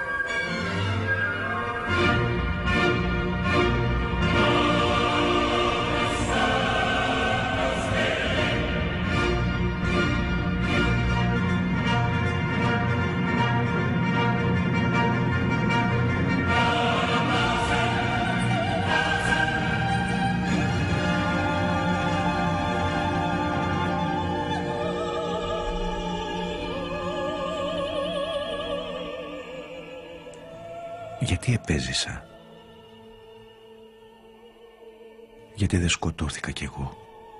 Γιατί επέζησα? Γιατί δεν σκοτώθηκα κι εγώ?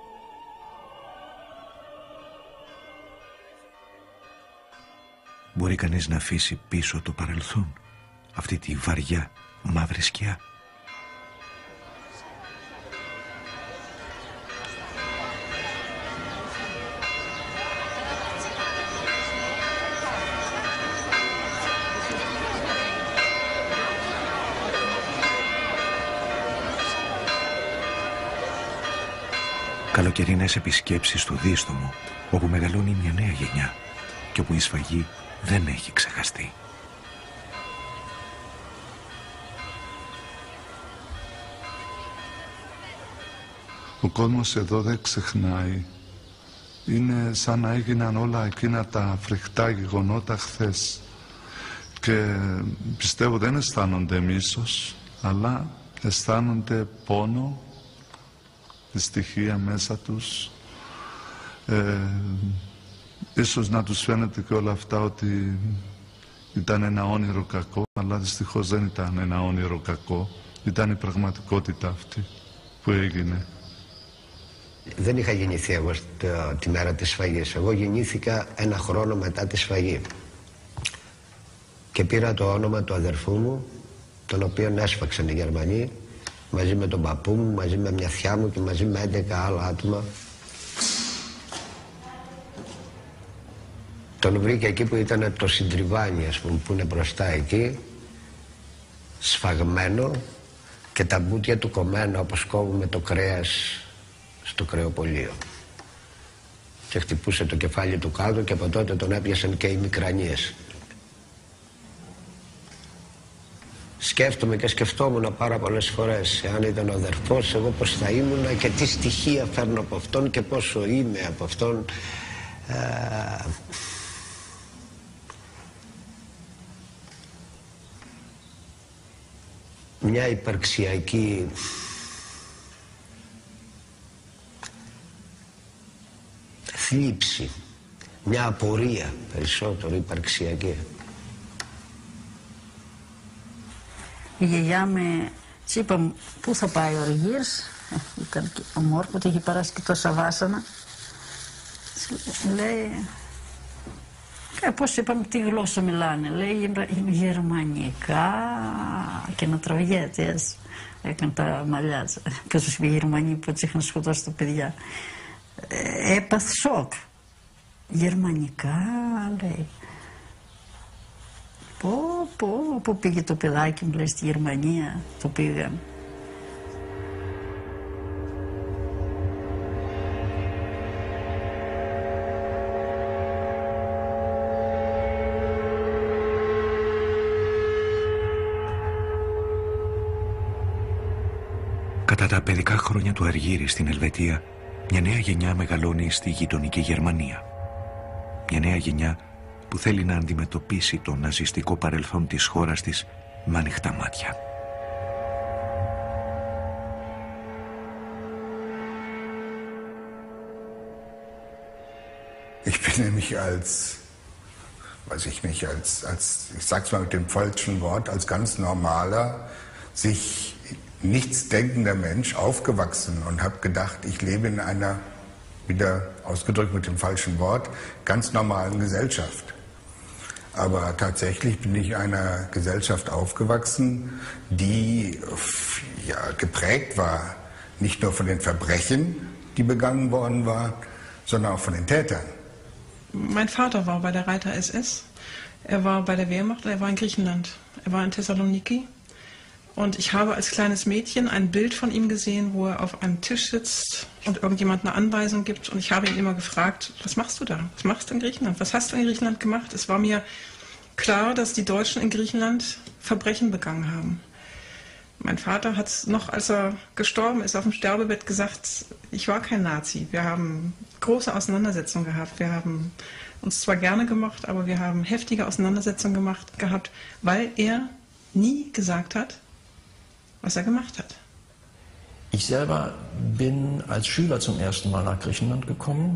Μπορεί κανείς να αφήσει πίσω το παρελθόν, αυτή τη βαριά μαύρη σκιά? Καλοκαιρινές επισκέψεις στο Δίστομο, όπου μεγαλώνει μια νέα γενιά και όπου η σφαγή δεν έχει ξεχαστεί. Ο κόσμος εδώ δεν ξεχνάει. Είναι σαν να έγιναν όλα εκείνα τα φρικτά γεγονότα χθες. Και πιστεύω δεν αισθάνονται μίσος, αλλά αισθάνονται πόνο, δυστυχία μέσα τους. Ίσως να τους φαίνεται και όλα αυτά ότι ήταν ένα όνειρο κακό, αλλά δυστυχώς δεν ήταν ένα όνειρο κακό. Ήταν η πραγματικότητα αυτή που έγινε. Δεν είχα γεννηθεί εγώ τη μέρα της σφαγής. Εγώ γεννήθηκα ένα χρόνο μετά τη σφαγή. Και πήρα το όνομα του αδερφού μου, τον οποίον έσφαξαν οι Γερμανοί, μαζί με τον παππού μου, μαζί με μια θιά μου και μαζί με 11 άλλα άτομα. Τον βρήκα εκεί που ήταν το συντριβάνι, ας πούμε, που είναι μπροστά εκεί, σφαγμένο, και τα μπουτια του κομμένα όπως κόβουμε το κρέας στο κρεοπωλείο. Και χτυπούσε το κεφάλι του κάτω και από τότε τον έπιασαν και οι μικρανίες. Σκέφτομαι και σκεφτόμουν πάρα πολλές φορές εάν ήταν ο αδερφός, εγώ πώς θα ήμουνα και τι στοιχεία φέρνω από αυτόν και πόσο είμαι από αυτόν. Μια υπαρξιακή θλίψη, μια απορία περισσότερο υπαρξιακή. Η γιαγιά με της είπα πού θα πάει ο Αργύρης, ήταν και ομόρφο, είχε περάσει και τόσα βάσανα. Λέει, πώς είπαμε τι γλώσσα μιλάνε, λέει γερμανικά και να τραβιέται έτσι. Έκανε τα μαλλιά, πώς είπε οι Γερμανοί που έτσι είχαν σκοτώσει τα παιδιά. Έπαθε σοκ. Γερμανικά, λέει. Πού πήγε το παιδάκι μου, λέει, στη Γερμανία, το πήγαν. Κατά τα παιδικά χρόνια του Αργύρη στην Ελβετία, μια νέα γενιά μεγαλώνει στη γειτονική Γερμανία. Μια νέα γενιά που θέλει να αντιμετωπίσει το ναζιστικό παρελθόν της χώρας της με ανοιχτά μάτια. Ich bin nämlich ich sag's mal mit dem falschen Wort, als ganz normaler, sich nichts denkender Mensch aufgewachsen und habe gedacht, ich lebe in einer, wieder ausgedrückt mit dem falschen Wort, ganz normalen Gesellschaft. Aber tatsächlich bin ich in einer Gesellschaft aufgewachsen, die ja, geprägt war, nicht nur von den Verbrechen, die begangen worden waren, sondern auch von den Tätern. Mein Vater war bei der Reiter SS, er war bei der Wehrmacht, er war in Griechenland, er war in Thessaloniki. Und ich habe als kleines Mädchen ein Bild von ihm gesehen, wo er auf einem Tisch sitzt und irgendjemand eine Anweisung gibt. Und ich habe ihn immer gefragt, was machst du da? Was machst du in Griechenland? Was hast du in Griechenland gemacht? Es war mir klar, dass die Deutschen in Griechenland Verbrechen begangen haben. Mein Vater hat noch, als er gestorben ist, auf dem Sterbebett gesagt, ich war kein Nazi. Wir haben große Auseinandersetzungen gehabt. Wir haben uns zwar gerne gemocht, aber wir haben heftige Auseinandersetzungen gehabt, weil er nie gesagt hat, was er gemacht hat. Ich selber bin als Schüler zum ersten Mal nach Griechenland gekommen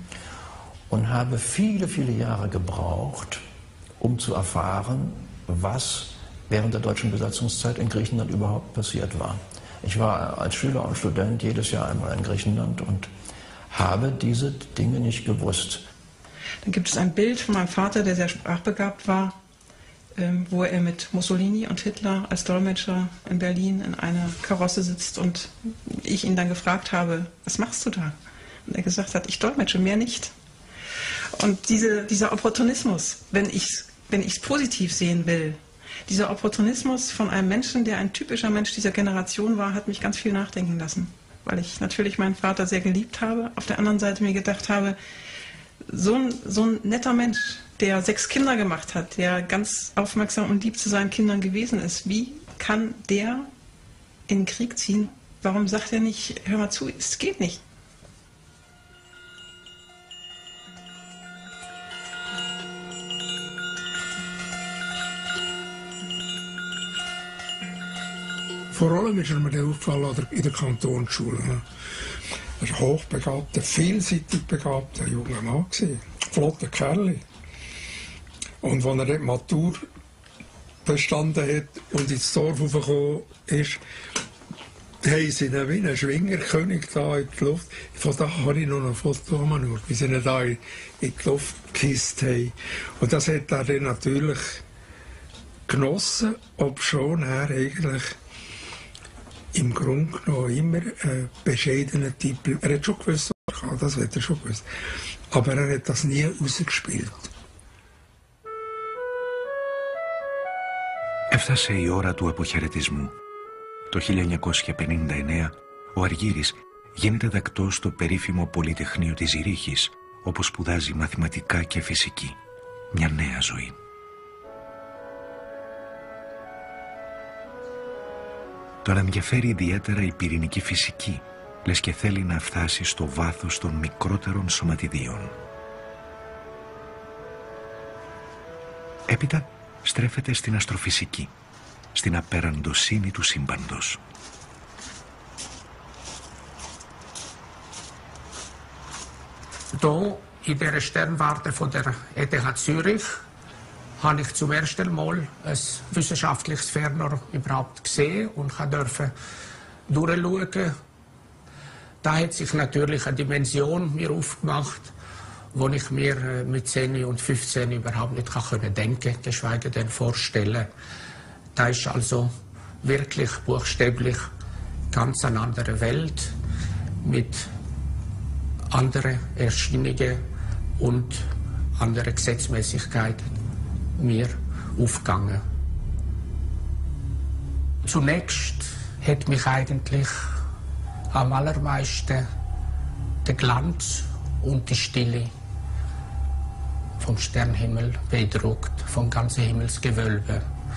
und habe viele, viele Jahre gebraucht, um zu erfahren, was während der deutschen Besatzungszeit in Griechenland überhaupt passiert war. Ich war als Schüler und Student jedes Jahr einmal in Griechenland und habe diese Dinge nicht gewusst. Dann gibt es ein Bild von meinem Vater, der sehr sprachbegabt war, wo er mit Mussolini und Hitler als Dolmetscher in Berlin in einer Karosse sitzt und ich ihn dann gefragt habe, was machst du da? Und er gesagt hat, ich dolmetsche, mehr nicht. Und dieser Opportunismus, wenn ich es positiv sehen will, dieser Opportunismus von einem Menschen, der ein typischer Mensch dieser Generation war, hat mich ganz viel nachdenken lassen. Weil ich natürlich meinen Vater sehr geliebt habe, auf der anderen Seite mir gedacht habe, so ein netter Mensch, der 6 Kinder gemacht hat, der ganz aufmerksam und lieb zu seinen Kindern gewesen ist, wie kann der in den Krieg ziehen? Warum sagt er nicht, hör mal zu, es geht nicht? Vor allem ist mir der aufgefallen in der Kantonsschule. Er war ein hochbegabter, vielseitig begabter junger Mann, flotter Kerl. Und als er die Matur bestanden hat und ins Dorf raufgekommen ist, haben sie ihn wie einen Schwingerkönig da in die Luft. Von da habe ich noch ein Foto geschaut, wie sie ihn da in die Luft gekisst haben. Und das hat er dann natürlich genossen, obschon er eigentlich im Grunde genommen immer ein bescheidener Typ. Er hat schon gewusst, was er kann, das hat er schon gewusst. Aber er hat das nie rausgespielt. Έφτασε η ώρα του αποχαιρετισμού. Το 1959 ο Αργύρης γίνεται δεκτός στο περίφημο Πολυτεχνείο της Ζηρίχης, όπου σπουδάζει μαθηματικά και φυσική. Μια νέα ζωή. Τον ενδιαφέρει ιδιαίτερα η πυρηνική φυσική, λες και θέλει να φτάσει στο βάθος των μικρότερων σωματιδίων. Έπειτα στρέφεται στην αστροφυσική, στην απεραντοσύνη του σύμπαντος. Hier in der Sternwarte von der ETH Zürich habe ich zum ersten Mal ein wissenschaftliches Fernrohr überhaupt gesehen und durfte durchschauen. Da hat sich natürlich eine Dimension mir aufgemacht, wo ich mir mit 10 und 15 überhaupt nicht denken konnte, geschweige denn vorstellen. Da ist also wirklich buchstäblich ganz eine andere Welt mit anderen Erscheinungen und anderen Gesetzmäßigkeiten mir aufgegangen. Zunächst hat mich eigentlich am allermeisten der Glanz und die Stille vom Sternhimmel beeindruckt, vom ganzen Himmelsgewölbe.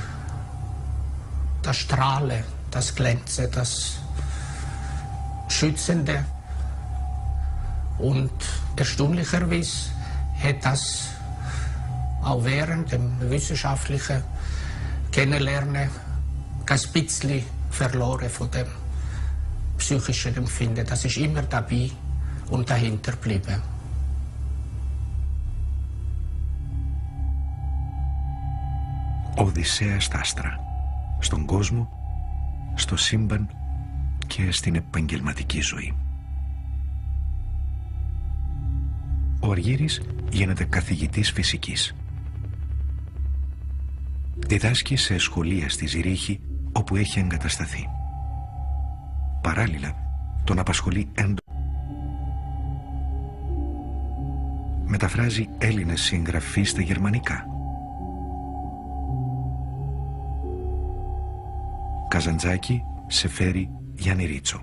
Das Strahlen, das Glänzen, das Schützende. Und erstaunlicherweise hat das auch während dem wissenschaftlichen Kennenlernen ein bisschen verloren von dem psychischen Empfinden. Das ist immer dabei und dahinter geblieben. Οδυσσέα στα άστρα, στον κόσμο, στο σύμπαν και στην επαγγελματική ζωή. Ο Αργύρης γίνεται καθηγητής φυσικής. Διδάσκει σε σχολεία στη Ζηρίχη όπου έχει εγκατασταθεί. Παράλληλα, τον απασχολεί μεταφράζει Έλληνες συγγραφείς στα γερμανικά. Καζαντζάκη, Σεφέρη, Γιάννη Ρίτσο.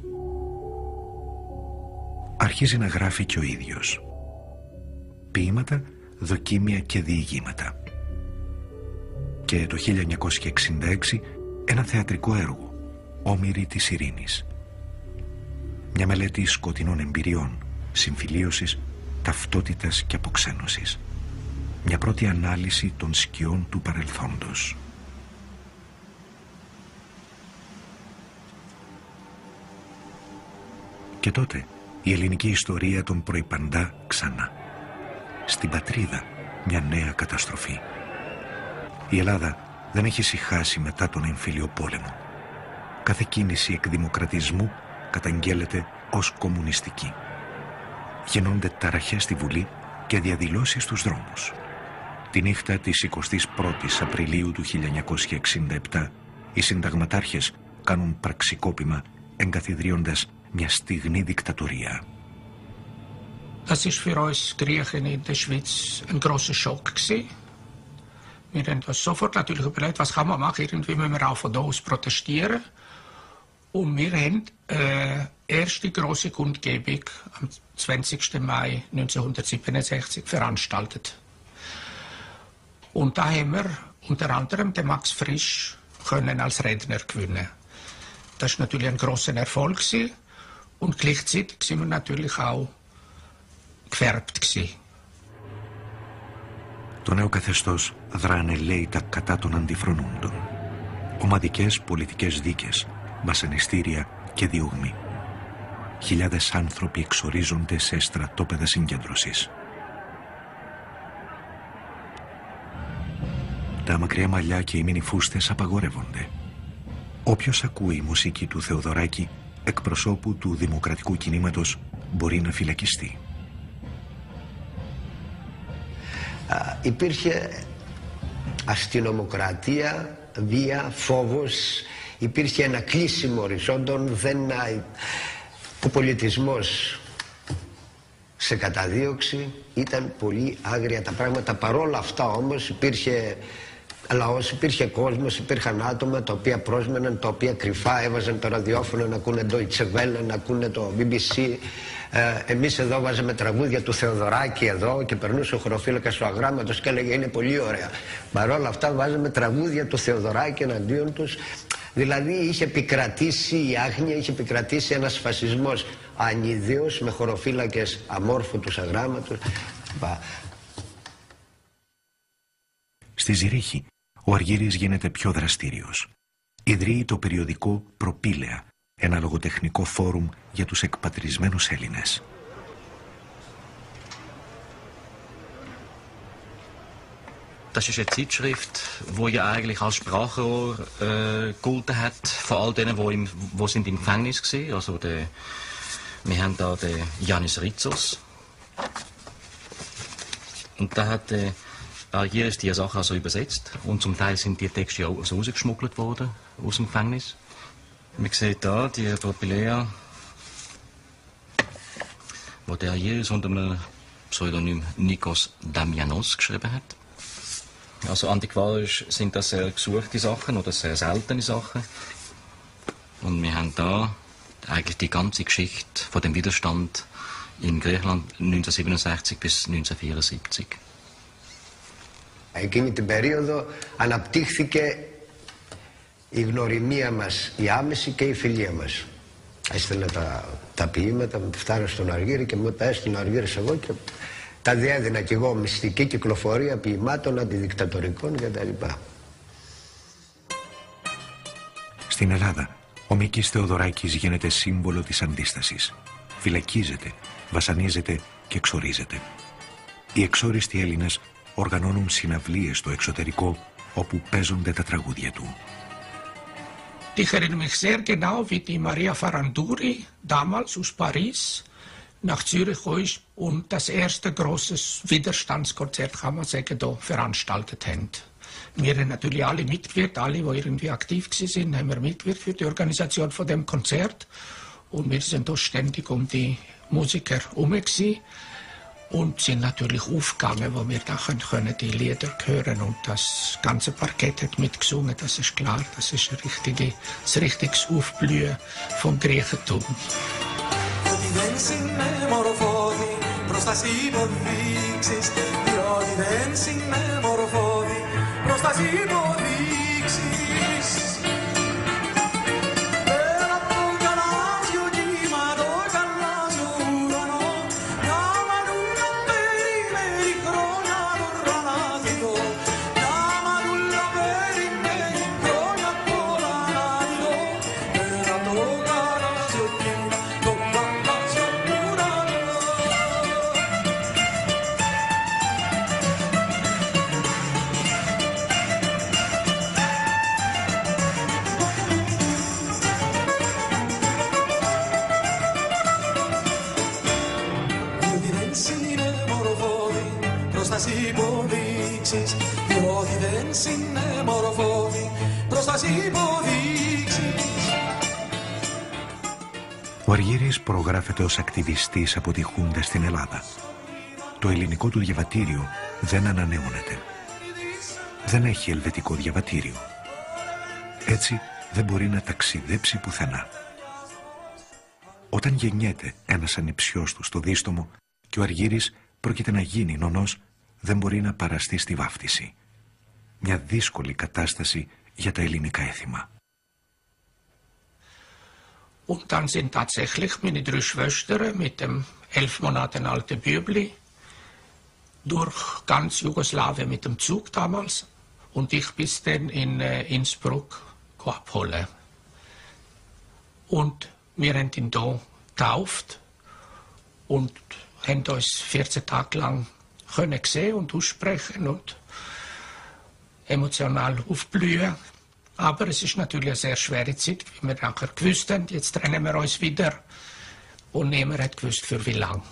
Αρχίζει να γράφει και ο ίδιος. Ποίηματα, δοκίμια και διηγήματα. Και το 1966 ένα θεατρικό έργο, Όμηροι της Ειρήνης. Μια μελέτη σκοτεινών εμπειριών, συμφιλίωσης, ταυτότητας και αποξένωσης. Μια πρώτη ανάλυση των σκιών του παρελθόντος. Και τότε η ελληνική ιστορία τον προϋπαντά ξανά. Στην πατρίδα μια νέα καταστροφή. Η Ελλάδα δεν έχει ησυχάσει μετά τον εμφύλιο πόλεμο. Κάθε κίνηση εκδημοκρατισμού καταγγέλλεται ως κομμουνιστική. Γεννώνται ταραχές στη Βουλή και διαδηλώσεις στους δρόμους. Τη νύχτα της 21ης Απριλίου του 1967 οι συνταγματάρχες κάνουν πραξικόπημα εγκαθιδρύοντας μια στιγνή δικτατορία. Das ist für uns Griechen in der Schweiz ein grosser Schock gewesen. Wir haben uns sofort natürlich überlegt, was kann man machen, irgendwie müssen wir auch von da aus protestieren. Und wir haben erste grosse Kundgebung am 20. Mai 1967 veranstaltet. Und da haben wir unter anderem den Max Frisch können als Redner gewinnen. Das war natürlich ein grosser Erfolg gewesen. Und gleichzeitig sind wir natürlich auch gefärbt gewesen. Το νέο καθεστώς δρανελέητα κατά των αντιφρονούντων. Ομαδικές πολιτικές δίκες, βασανιστήρια και διωγμοί. Χιλιάδες άνθρωποι εξορίζονται σε στρατόπεδα συγκέντρωσης. Τα μακριά μαλλιά και οι μινιφούστες απαγορεύονται. Όποιος ακούει η μουσική του Θεοδωράκη, εκπροσώπου του δημοκρατικού κινήματος, μπορεί να φυλακιστεί. Υπήρχε αστυνομοκρατία, βία, φόβος, υπήρχε ένα κλείσιμο οριζόντων, ο πολιτισμός σε καταδίωξη, ήταν πολύ άγρια τα πράγματα. Παρόλα αυτά όμως υπήρχε λαός, υπήρχε κόσμος, υπήρχαν άτομα τα οποία πρόσμεναν, τα οποία κρυφά έβαζαν το ραδιόφωνο να ακούνε το Deutsche Welle, να ακούνε το BBC. Εμείς εδώ βάζαμε τραγούδια του Θεοδωράκη εδώ και περνούσε ο χωροφύλακας του Αγράμματος και έλεγε είναι πολύ ωραία. Παρόλα αυτά βάζαμε τραγούδια του Θεοδωράκη εναντίον τους. Δηλαδή είχε επικρατήσει η άγνοια, είχε επικρατήσει ένας φασισμός ανιδίος με χωροφύλακες αμόρφωτους Αγράμματος. Στη Ζηρίχη, ο Αργύρης γίνεται πιο δραστήριος. Ιδρύει το περιοδικό «Προπήλαια», ένα λογοτεχνικό φόρουμ για τους εκπατρισμένους Έλληνες. Das ist eine Zeitschrift, die ja eigentlich als Sprachrohr gegolten hat, vor all denen, die sind im Gefängnis waren. Also wir haben da den Janis Ritsos. Und da hat Argyris die Sachen also übersetzt. Und zum Teil sind die Texte ja auch so rausgeschmuggelt worden aus dem Gefängnis. Man sieht da die Propylea, die der Argyris unter dem Pseudonym Nikos Damianos geschrieben hat. Also antiquarisch sind das sehr gesuchte Sachen oder sehr seltene Sachen. Und wir haben da eigentlich die ganze Geschichte von dem Widerstand in Griechenland 1967 bis 1974. Εκείνη την περίοδο αναπτύχθηκε η γνωριμία μας, η άμεση και η φιλία μας. Έστελνα τα ποίηματα, φτάνω στον Αργύρη και μου τα έστειλε ο Αργύρης εγώ και τα διέδινα κι εγώ, μυστική κυκλοφορία ποιημάτων αντιδικτατορικών κτλ. Στην Ελλάδα, ο Μίκης Θεοδωράκης γίνεται σύμβολο της αντίστασης. Φυλακίζεται, βασανίζεται και εξορίζεται. Οι εξόριστοι Έλληνες οργανώνουν συναυλίες στο εξωτερικό όπου παίζονται τα τραγούδια του. Ich erinnere mich sehr genau, wie die Maria Faranduri damals aus Paris nach Zürich ist und das erste große Widerstandskonzert, kann man sagen, da veranstaltet haben. Wir haben natürlich alle mitgewirkt, alle, die irgendwie aktiv sind, haben wir mitgewirkt für die Organisation von dem Konzert. Und wir sind da ständig um die Musiker herum gewesen und sind natürlich aufgegangen, wo wir da können die Lieder hören und das ganze Parkett hat mitgesungen, das ist klar, das ist ein richtiges Aufblühen vom Griechentum. Δεν συνεμορφώδη προς τας υποδείξεις, διότι δεν συνεμορφώδη προς τας υποδείξεις. Πέρα από το γαλάζιο κύμα, το γαλάζιο ουρανό, μια μανούλα περιμένει χρόνια τώρα να τη δω. Μια μανούλα περιμένει χρόνια τώρα να τη δω. Πέρα από το γαλάζιο κύμα, το γαλάζιο ουρανό. Διότι δεν συνεμορφώδη προς τας υποδείξεις, διότι δεν συνεμορφώδη προς τας υποδείξεις. Ο Αργύρης προγράφεται ως ακτιβιστής από τη Χούντα στην Ελλάδα. Το ελληνικό του διαβατήριο δεν ανανεώνεται. Δεν έχει ελβετικό διαβατήριο. Έτσι δεν μπορεί να ταξιδέψει πουθενά. Όταν γεννιέται ένας ανιψιός του στο δίστομο και ο Αργύρης πρόκειται να γίνει νονός, δεν μπορεί να παραστεί στη βάφτιση. Μια δύσκολη κατάσταση για τα ελληνικά έθιμα. Und dann sind tatsächlich meine drei Schwestern mit dem 11 Monate alten Bübli durch ganz Jugoslawien mit dem Zug damals und ich bis dann in Innsbruck abholen. Und wir haben ihn da getauft und haben uns 14 Tage lang können sehen und aussprechen und emotional aufblühen. Aber es ist natürlich eine sehr schwere Zeit, wie wir nachher gewusst haben, jetzt trennen wir uns wieder und niemand hat gewusst, für wie lang.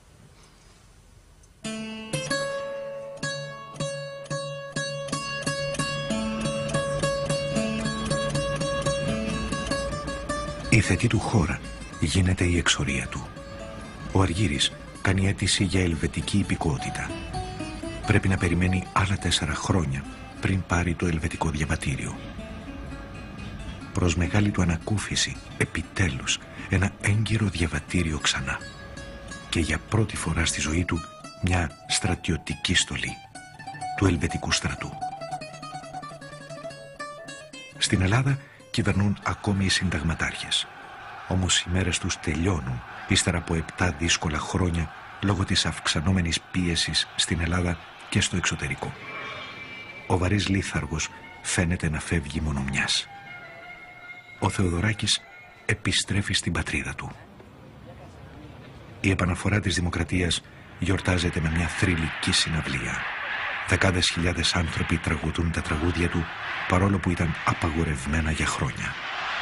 Η θετή του χώρα γίνεται η εξορία του. Ο Αργύρης κάνει αίτηση για ελβετική υπηκότητα. Πρέπει να περιμένει άλλα 4 χρόνια πριν πάρει το ελβετικό διαβατήριο. Προς μεγάλη του ανακούφιση, επιτέλους, ένα έγκυρο διαβατήριο ξανά. Και για πρώτη φορά στη ζωή του μια στρατιωτική στολή του ελβετικού στρατού. Στην Ελλάδα κυβερνούν ακόμη οι συνταγματάρχες. Όμως οι μέρες τους τελειώνουν ύστερα από 7 δύσκολα χρόνια λόγω της αυξανόμενης πίεσης στην Ελλάδα και στο εξωτερικό. Ο βαρύς λίθαργος φαίνεται να φεύγει μονομιάς. Ο Θεοδωράκης επιστρέφει στην πατρίδα του. Η επαναφορά της δημοκρατίας γιορτάζεται με μια θρυλική συναυλία. Δεκάδες χιλιάδες άνθρωποι τραγουδούν τα τραγούδια του παρόλο που ήταν απαγορευμένα για χρόνια.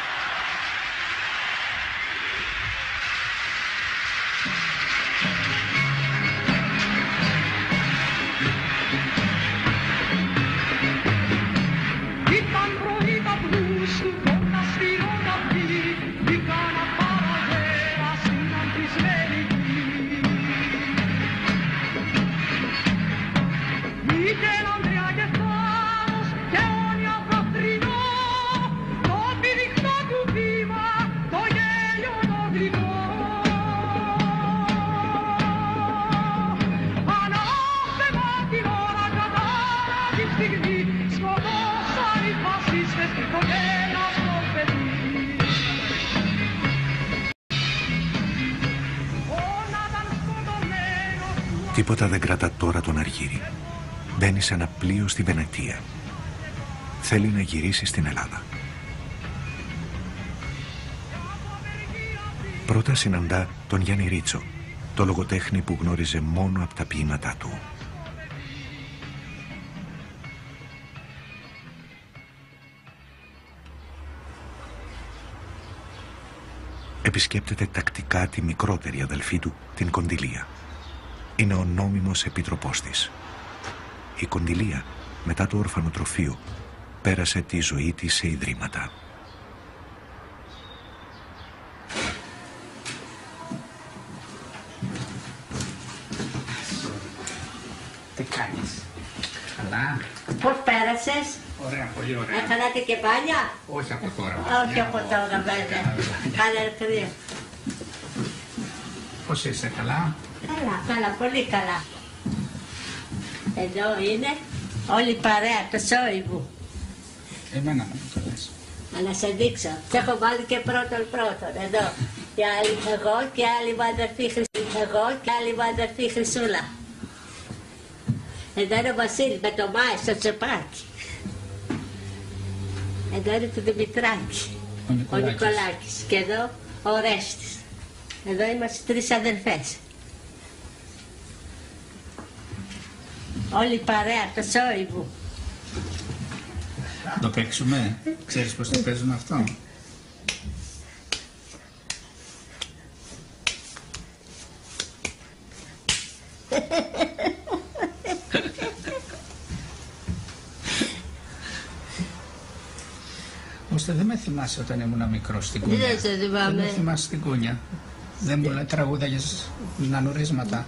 Τίποτα δεν κρατά τώρα τον Αργύρη. Μπαίνει σε ένα πλοίο στη Βενετία. Θέλει να γυρίσει στην Ελλάδα. Πρώτα συναντά τον Γιάννη Ρίτσο, το λογοτέχνη που γνώριζε μόνο από τα ποίηματά του. Επισκέπτεται τακτικά τη μικρότερη αδελφή του, την Κοντιλία. Είναι ο νόμιμος επίτροπός της. Η Κοντιλία, μετά το ορφανοτροφείο, πέρασε τη ζωή της σε ιδρύματα. Τι κάνεις? Καλά. Πώς πέρασες? Ωραία, πολύ ωραία. Έφανατε και μπάνια? Όχι από τώρα. Όχι από τώρα, βέβαια. Καλά ευκαιρία. Πώς είσαι, καλά? Καλά, πολύ καλά. Εδώ είναι όλη η παρέα, το σόι μου. Εμένα μου το λες. Να σε δείξω. Σε έχω βάλει και πρώτον. Εδώ. Και άλλη εγώ και άλλη μου αδερφή Χρυσούλα. Εδώ είναι ο Βασίλης με το Μάη στο τσεπάκι. Εδώ είναι το Δημητράκη. Ο Νικολάκης. Και εδώ ο Ρέστης. Εδώ είμαστε 3 αδερφές. Όλη η παρέα, το σόι μου. Το παίξουμε. Ξέρεις πώς το παίζουμε αυτό? Ώστε δεν με θυμάσαι όταν ήμουν μικρός στην Κούνια. Δεν σε θυμάμαι. Δεν με θυμάσαι στην Κούνια. Δεν μου λέει τραγούδαγες νανουρίσματα.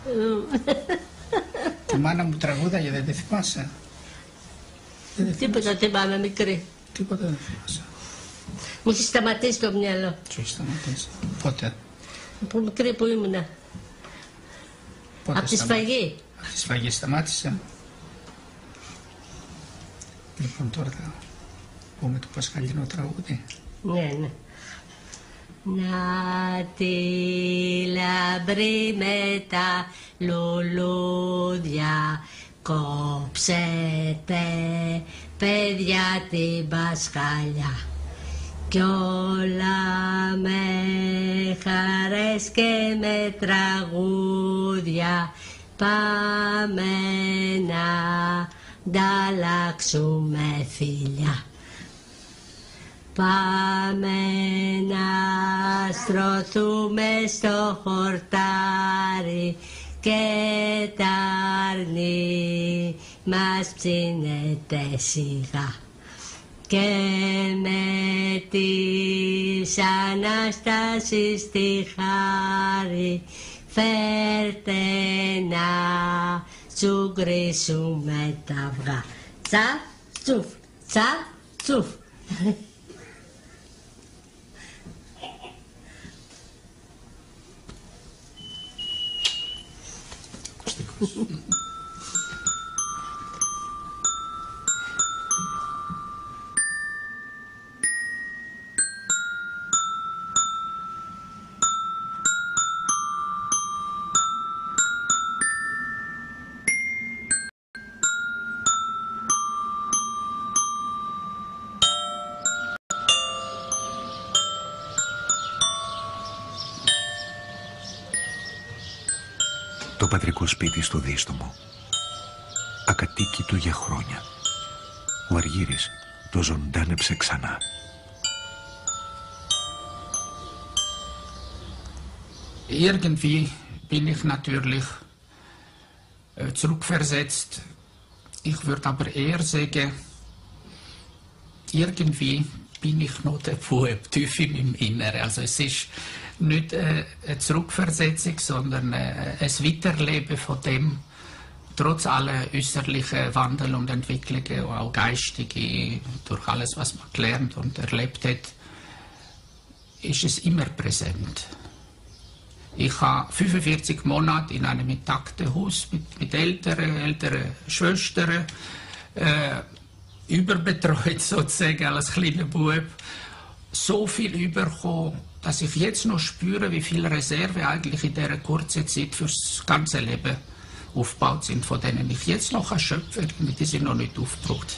Τη μάνα μου τραγούδαγε, δεν τη θυμάσαι? Τίποτα θυμάμαι μικρή. Τίποτα δεν θυμάσαι. Μου έχει σταματήσει το μυαλό. Σου έχει σταματήσει. Πότε? Από μικρή που ήμουνα. Πότε από τη σφαγή. Από τη σφαγή σταμάτησε. Λοιπόν, τώρα θα πούμε το πασχαλινό τραγούδι. Ναι. Να τη λαμπρή με τα λουλούδια κόψετε, παιδιά, την Πασχαλιά. Κι όλα με χαρές και με τραγούδια πάμε να ανταλλάξουμε φιλιά. Πάμε να στρωθούμε στο χορτάρι και τα αρνί μας ψήνεται σιγά. Και με της Ανάστασης τη χάρη φέρτε να σου γκρίσουμε τα αυγά. τσουφ. Τσα, τσουφ. Το πατρικό σπίτι στο Δίστομο. Ακατοίκητο για χρόνια. Ο Αργύρης το ζωντάνεψε ξανά. Irgendwie bin ich natürlich zurückversetzt. Ich würde aber eher sagen, irgendwie bin ich noch der Bub, tief in meinem Inneren. Also es ist nicht eine Zurückversetzung, sondern ein Weiterleben von dem, trotz aller äußerlichen Wandel und Entwicklungen, auch geistige, durch alles, was man gelernt und erlebt hat, ist es immer präsent. Ich habe 45 Monate in einem intakten Haus mit älteren Schwestern überbetreut, sozusagen, als kleiner Bub. So viel überkommen, dass ich jetzt noch spüre, wie viel Reserve eigentlich in dieser kurzen Zeit fürs ganze Leben aufgebaut sind, von denen ich jetzt noch schöpfen kann. Die sind noch nicht aufgebraucht.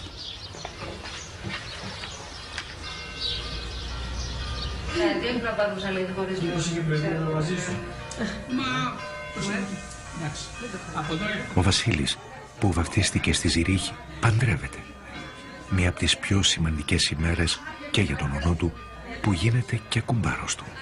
Ο Βασίλης, που βαφτίστηκε στη Ζηρίχη, παντρεύεται. Μία από τις πιο σημαντικές ημέρες και για τον ονό του, που γίνεται και κουμπάρος του.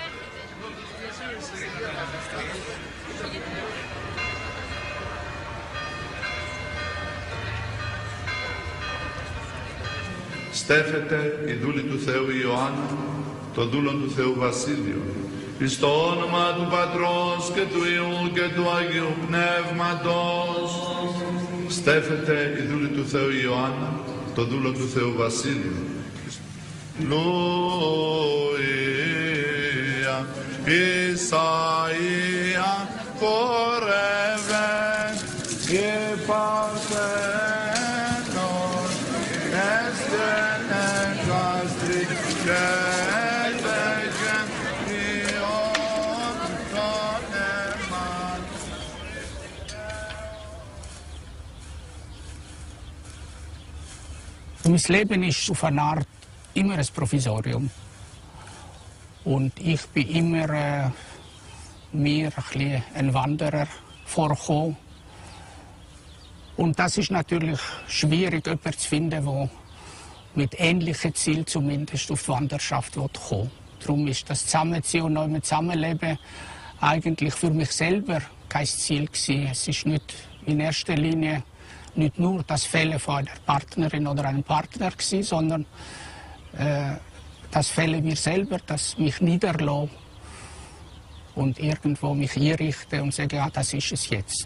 Στέφεται η δούλη του Θεού Ιωάννα, το δούλον του Θεού Βασίλειο, εις το όνομα του Πατρός και του Υιού και του Αγίου Πνεύματος. Στέφεται η δούλη του Θεού Ιωάννα, το δούλον του Θεού Βασίλειο. Λουία, Ισαΐα, πορεύεν, υπαρθένος, έστενε κάστρι, και έτεγεν Υιόν τον εμάς. Mein Leben ist auf eine Art immer ein Provisorium. Und ich bin immer mir ein bisschen ein Wanderer vorgekommen. Und das ist natürlich schwierig, jemanden zu finden, der mit ähnlichen Zielen zumindest auf die Wanderschaft kommen will. Darum ist das Zusammenziehen und neu mit Zusammenleben eigentlich für mich selber kein Ziel gewesen. Es ist nicht in erster Linie nicht nur das Fehlen von einer Partnerin oder einem Partner gewesen, sondern das Fehlen mir selber, das mich niederlasse und irgendwo mich einrichte und sage, ja, das ist es jetzt.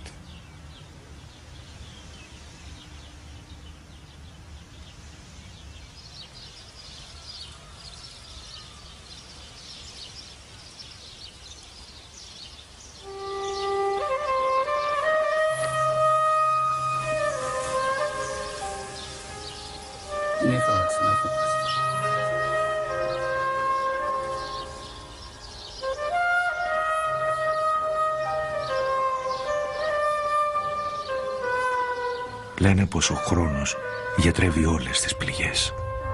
Λένε πως ο χρόνος γιατρεύει όλες τις πληγές.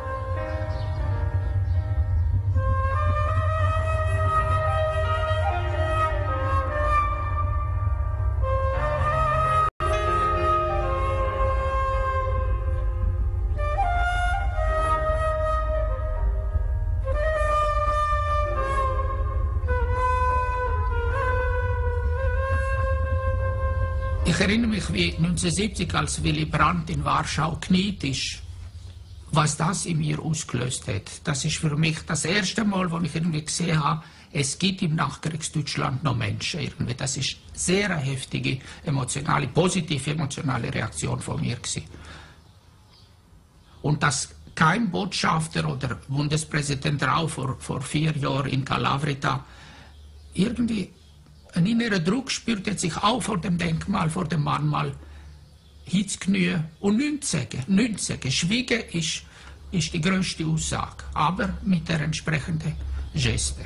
Ich erinnere mich, wie 1970, als Willy Brandt in Warschau kniet ist, was das in mir ausgelöst hat. Das ist für mich das erste Mal, wo ich irgendwie gesehen habe, es gibt im Nachkriegsdeutschland noch Menschen. Irgendwie. Das ist sehr eine heftige, positive emotionale Reaktion von mir gewesen. Und dass kein Botschafter oder Bundespräsident Rau vor 4 Jahren in Kalavrita irgendwie einen inneren Druck spürt, hat sich auch vor dem Denkmal, vor dem Mahnmal hinzuknien und nichts zu sagen. Schweigen ist die grösste Aussage, aber mit der entsprechenden Geste.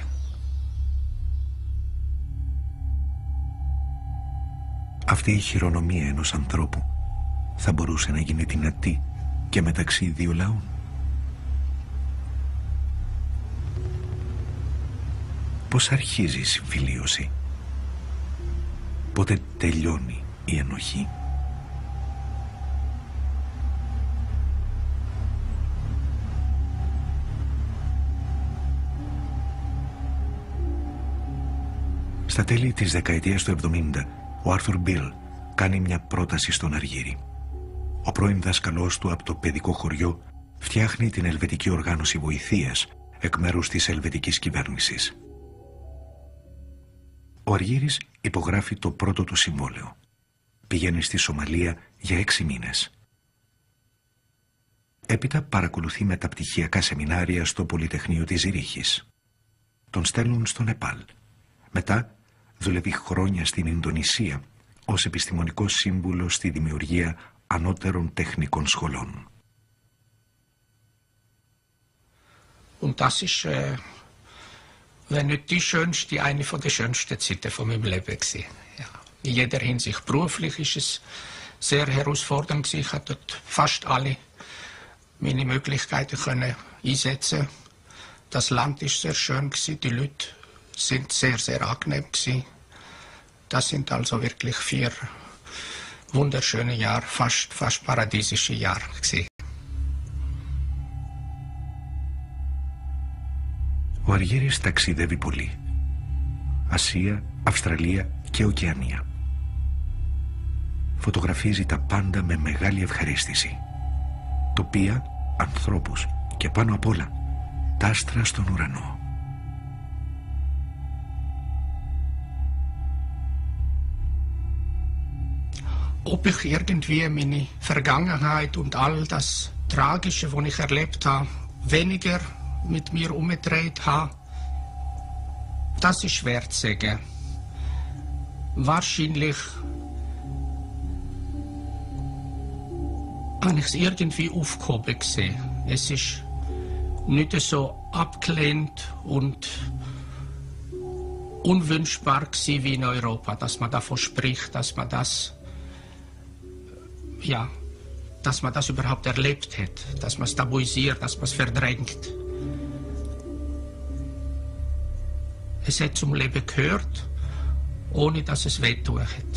Αυτή η χειρονομία ενός ανθρώπου θα μπορούσε να γίνει δυνατή και μεταξύ δύο λαών. Πώς αρχίζει η συμφιλίωση? Πότε τελειώνει η ενοχή? Στα τέλη της δεκαετίας του 70, ο Άρθουρ Μπιλ κάνει μια πρόταση στον Αργύρη. Ο πρώην δάσκαλός του από το παιδικό χωριό φτιάχνει την ελβετική οργάνωση βοηθείας εκ μέρους της ελβετικής κυβέρνησης. Ο Αργύρης υπογράφει το πρώτο του συμβόλαιο. Πηγαίνει στη Σομαλία για 6 μήνες. Έπειτα παρακολουθεί μεταπτυχιακά σεμινάρια στο Πολυτεχνείο της Ζηρίχης. Τον στέλνουν στο Νεπάλ. Μετά δουλεύει χρόνια στην Ινδονησία ως επιστημονικός σύμβουλος στη δημιουργία ανώτερων τεχνικών σχολών. Und das ist, wenn nicht die schönste, eine von den schönsten Zeiten von meinem Leben gewesen. Ja. In jeder Hinsicht. Beruflich ist es sehr herausfordernd gewesen. Ich habe dort fast alle meine Möglichkeiten können einsetzen. Das Land ist sehr schön gewesen. Die Leute sind sehr, sehr angenehm gewesen. Das sind also wirklich 4 wunderschöne Jahre, fast paradiesische Jahre gewesen. Ο Αργύρης ταξιδεύει πολύ. Ασία, Αυστραλία και Οκεανία. Φωτογραφίζει τα πάντα με μεγάλη ευχαρίστηση. Τοπία, ανθρώπους και πάνω απ' όλα τα άστρα στον ουρανό. Ob ich irgendwie meine Vergangenheit und all das Tragische, was ich erlebt habe, weniger mit mir umgedreht habe, das ist schwer zu sagen. Wahrscheinlich habe ich es irgendwie aufgehoben gesehen. Es ist nicht so abgelehnt und unwünschbar gewesen wie in Europa, dass man davon spricht, dass man das überhaupt erlebt hat, dass man es tabuisiert, dass man es verdrängt. Es hat zum Leben gehört, ohne dass es wehtun hat.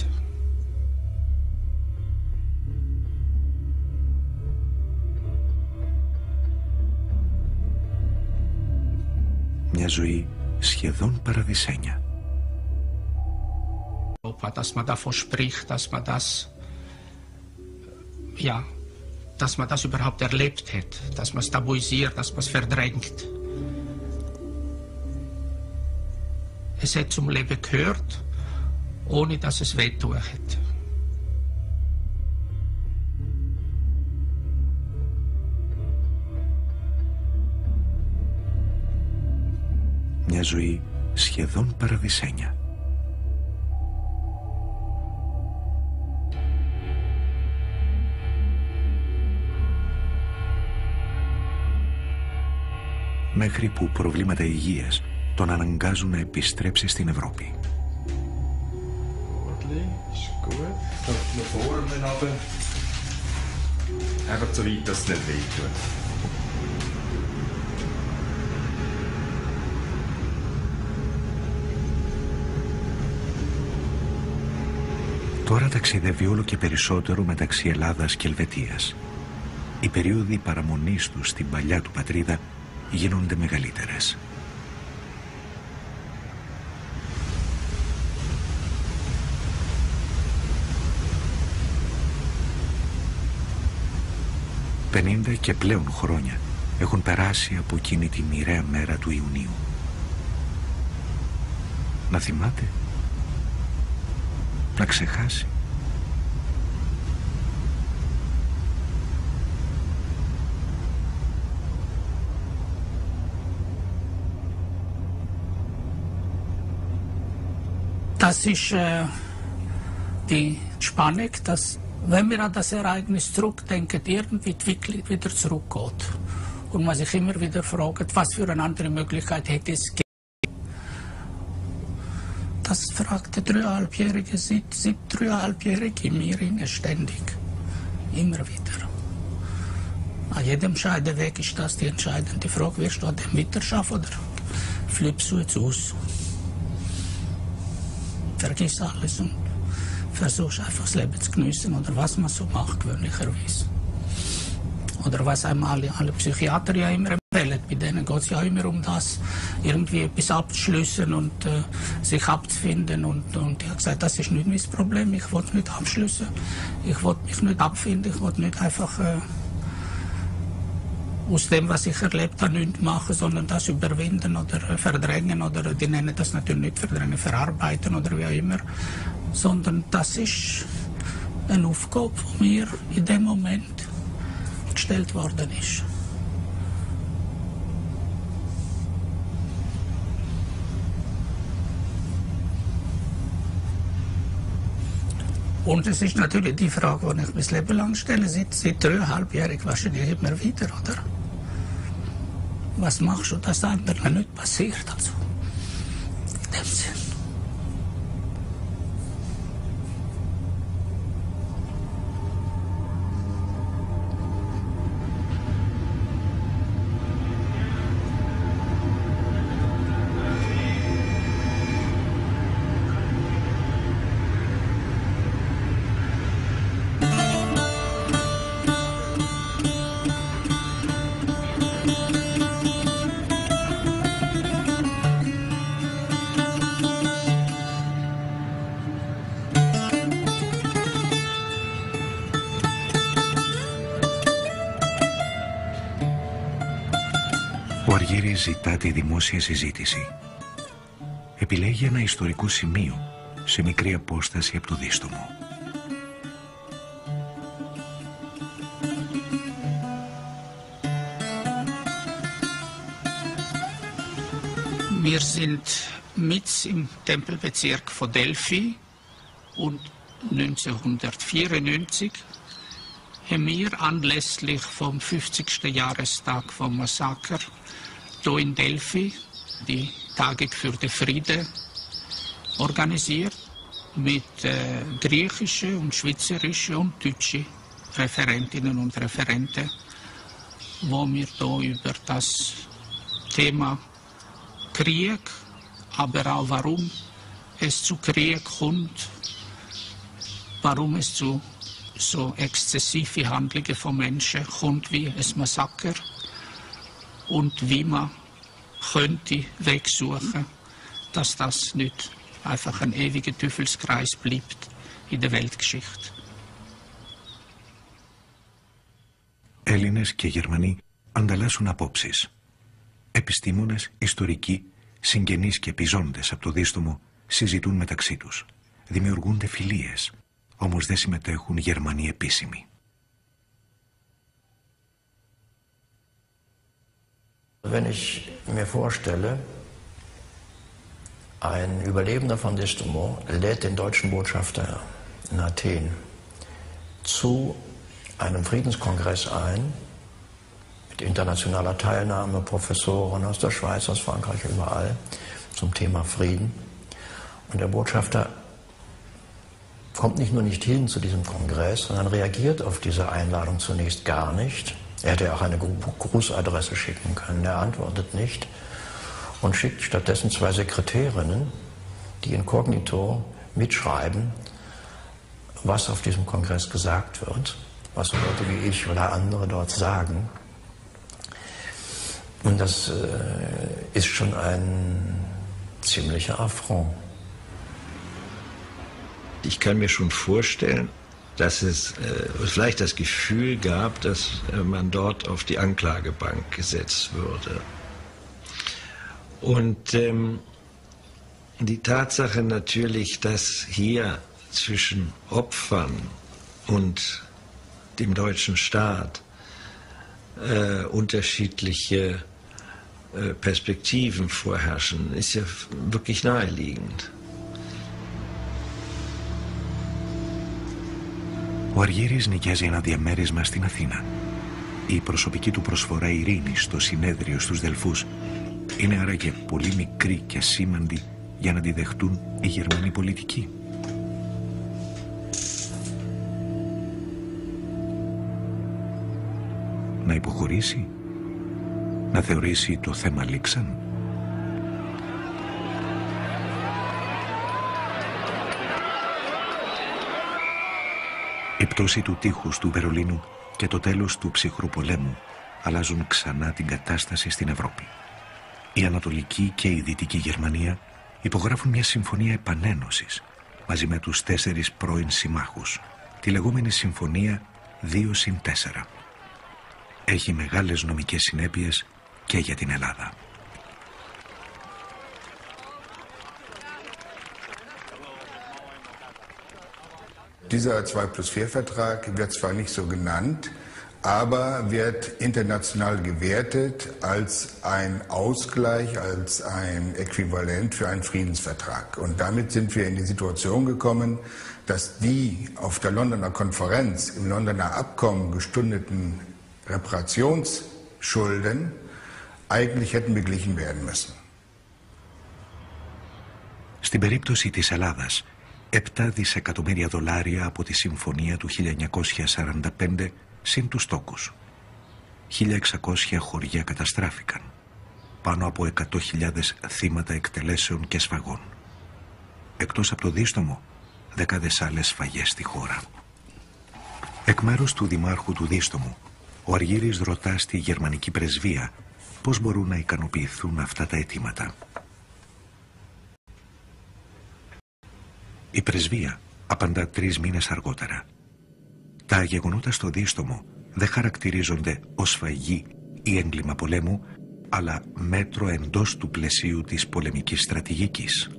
Μια ζωή σχεδόν παραδεισένια. Dass man davon spricht, dass man das überhaupt erlebt hat, dass man es tabuisiert, dass man es verdrängt. Es hat zum Leben gehört, ohne dass es wehtun hat. Μια ζωή σχεδόν παραδεισένια. Μέχρι που προβλήματα υγείας τον αναγκάζουν να επιστρέψει στην Ευρώπη. Τώρα ταξιδεύει όλο και περισσότερο μεταξύ Ελλάδας και Ελβετίας. Οι περίοδοι παραμονής του στην παλιά του πατρίδα γίνονται μεγαλύτερες. «50 και πλέον χρόνια έχουν περάσει από εκείνη τη μοιραία μέρα του Ιουνίου. Να θυμάται, να ξεχάσει. Das ist die Spannung, dass, wenn wir an das Ereignis zurückdenken, irgendwie die Entwicklung wieder zurückgeht. Und man sich immer wieder fragt, was für eine andere Möglichkeit hätte es gegeben. Das fragt der 3,5-Jährige, seit 3,5-Jährige in mir ständig. Immer wieder. An jedem Scheideweg ist das die entscheidende Frage, wirst du an dem weiterschaffen oder flippst du jetzt aus? Vergiss alles und versuchst einfach das Leben zu geniessen oder was man so macht gewöhnlicherweise. Oder was einem alle Psychiater ja immer empfehlen. Bei denen geht es ja immer um das, irgendwie etwas abzuschliessen und sich abzufinden. Und ich habe gesagt, das ist nicht mein Problem, ich will nicht abschliessen. Ich will mich nicht abfinden, ich will nicht einfach aus dem, was ich erlebt habe, nichts machen, sondern das überwinden oder verdrängen oder die nennen das natürlich nicht verdrängen, verarbeiten oder wie auch immer. Sondern das ist eine Aufgabe, die mir in dem Moment gestellt worden ist. Und es ist natürlich die Frage, die ich mein Leben lang stelle, seit 3,5-jährig wahrscheinlich immer wieder, oder? Was machst du, dass anderen nicht passiert? Also, in dem Sinn. Ο Αργύρης ζητά τη δημόσια συζήτηση. Επιλέγει ένα ιστορικό σημείο σε μικρή απόσταση από το δίστομο. Wir sind mit im Tempelbezirk von Delphi und 1994 haben wir anlässlich vom 50. Jahrestag vom Massaker hier in Delphi die Tage für den Frieden organisiert mit griechischen und schweizerischen und deutschen Referentinnen und Referenten, wo wir hier über das Thema Krieg, aber auch warum es zu Krieg kommt, warum es zu so exzessive Handlungen von Menschen kommt wie ein Massaker und wie man könnte wegsuchen, dass das nicht einfach ein ewiger Teufelskreis bleibt in der Weltgeschichte. Έλληνες και Γερμανοί ανταλλάσσουν απόψεις. Επιστήμονες, ιστορικοί, συγγενείς και επιζώντες από το δίστομο συζητούν μεταξύ τους. Δημιουργούνται φιλίες, όμως δεν συμμετέχουν Γερμανοί επίσημοι. Wenn ich mir vorstelle, ein Überlebender von Distomo lädt den deutschen Botschafter in Athen zu einem Friedenskongress ein, mit internationaler Teilnahme, Professoren aus der Schweiz, aus Frankreich, überall, zum Thema Frieden. Und der Botschafter kommt nicht nur nicht hin zu diesem Kongress, sondern reagiert auf diese Einladung zunächst gar nicht. Er hätte ja auch eine Grußadresse schicken können, er antwortet nicht und schickt stattdessen 2 Sekretärinnen, die inkognito mitschreiben, was auf diesem Kongress gesagt wird, was Leute wie ich oder andere dort sagen. Und das ist schon ein ziemlicher Affront. Ich kann mir schon vorstellen, dass es vielleicht das Gefühl gab, dass man dort auf die Anklagebank gesetzt würde. Und die Tatsache natürlich, dass hier zwischen Opfern und dem deutschen Staat unterschiedliche Perspektiven vorherrschen, ist ja wirklich naheliegend. Ο Αργύρης νοικιάζει ένα διαμέρισμα στην Αθήνα. Η προσωπική του προσφορά ειρήνης στο συνέδριο στους Δελφούς είναι άραγε πολύ μικρή και ασήμαντη για να τη δεχτούν οι Γερμανοί πολιτικοί. Να υποχωρήσει, να θεωρήσει το θέμα λήξαν. Η πτώση του τείχους του Βερολίνου και το τέλος του ψυχρού πολέμου αλλάζουν ξανά την κατάσταση στην Ευρώπη. Η Ανατολική και η Δυτική Γερμανία υπογράφουν μια συμφωνία επανένωσης μαζί με τους 4 πρώην συμμάχους, τη λεγόμενη Συμφωνία 2+4. Έχει μεγάλες νομικές συνέπειες και για την Ελλάδα. Dieser 2+4-Vertrag wird zwar nicht so genannt, aber wird international gewertet als ein Ausgleich, als ein Äquivalent für einen Friedensvertrag. Und damit sind wir in die Situation gekommen, dass die auf der Londoner Konferenz im Londoner Abkommen gestundeten Reparationsschulden eigentlich hätten beglichen werden müssen. Στην περίπτωση της Ελλάδας, 7 δισεκατομμύρια δολάρια από τη Συμφωνία του 1945 συν τους τόκους. 1.600 χωριά καταστράφηκαν. Πάνω από 100.000 θύματα εκτελέσεων και σφαγών. Εκτός από το Δίστομο, δεκάδες άλλες σφαγές στη χώρα. Εκ μέρους του Δημάρχου του Δίστομου, ο Αργύρης ρωτά στη γερμανική πρεσβεία πώς μπορούν να ικανοποιηθούν αυτά τα αιτήματα. Η πρεσβεία απαντά 3 μήνες αργότερα. Τα γεγονότα στο Δίστομο δεν χαρακτηρίζονται ως σφαγή ή έγκλημα πολέμου, αλλά μέτρο εντός του πλαισίου της πολεμικής στρατηγικής.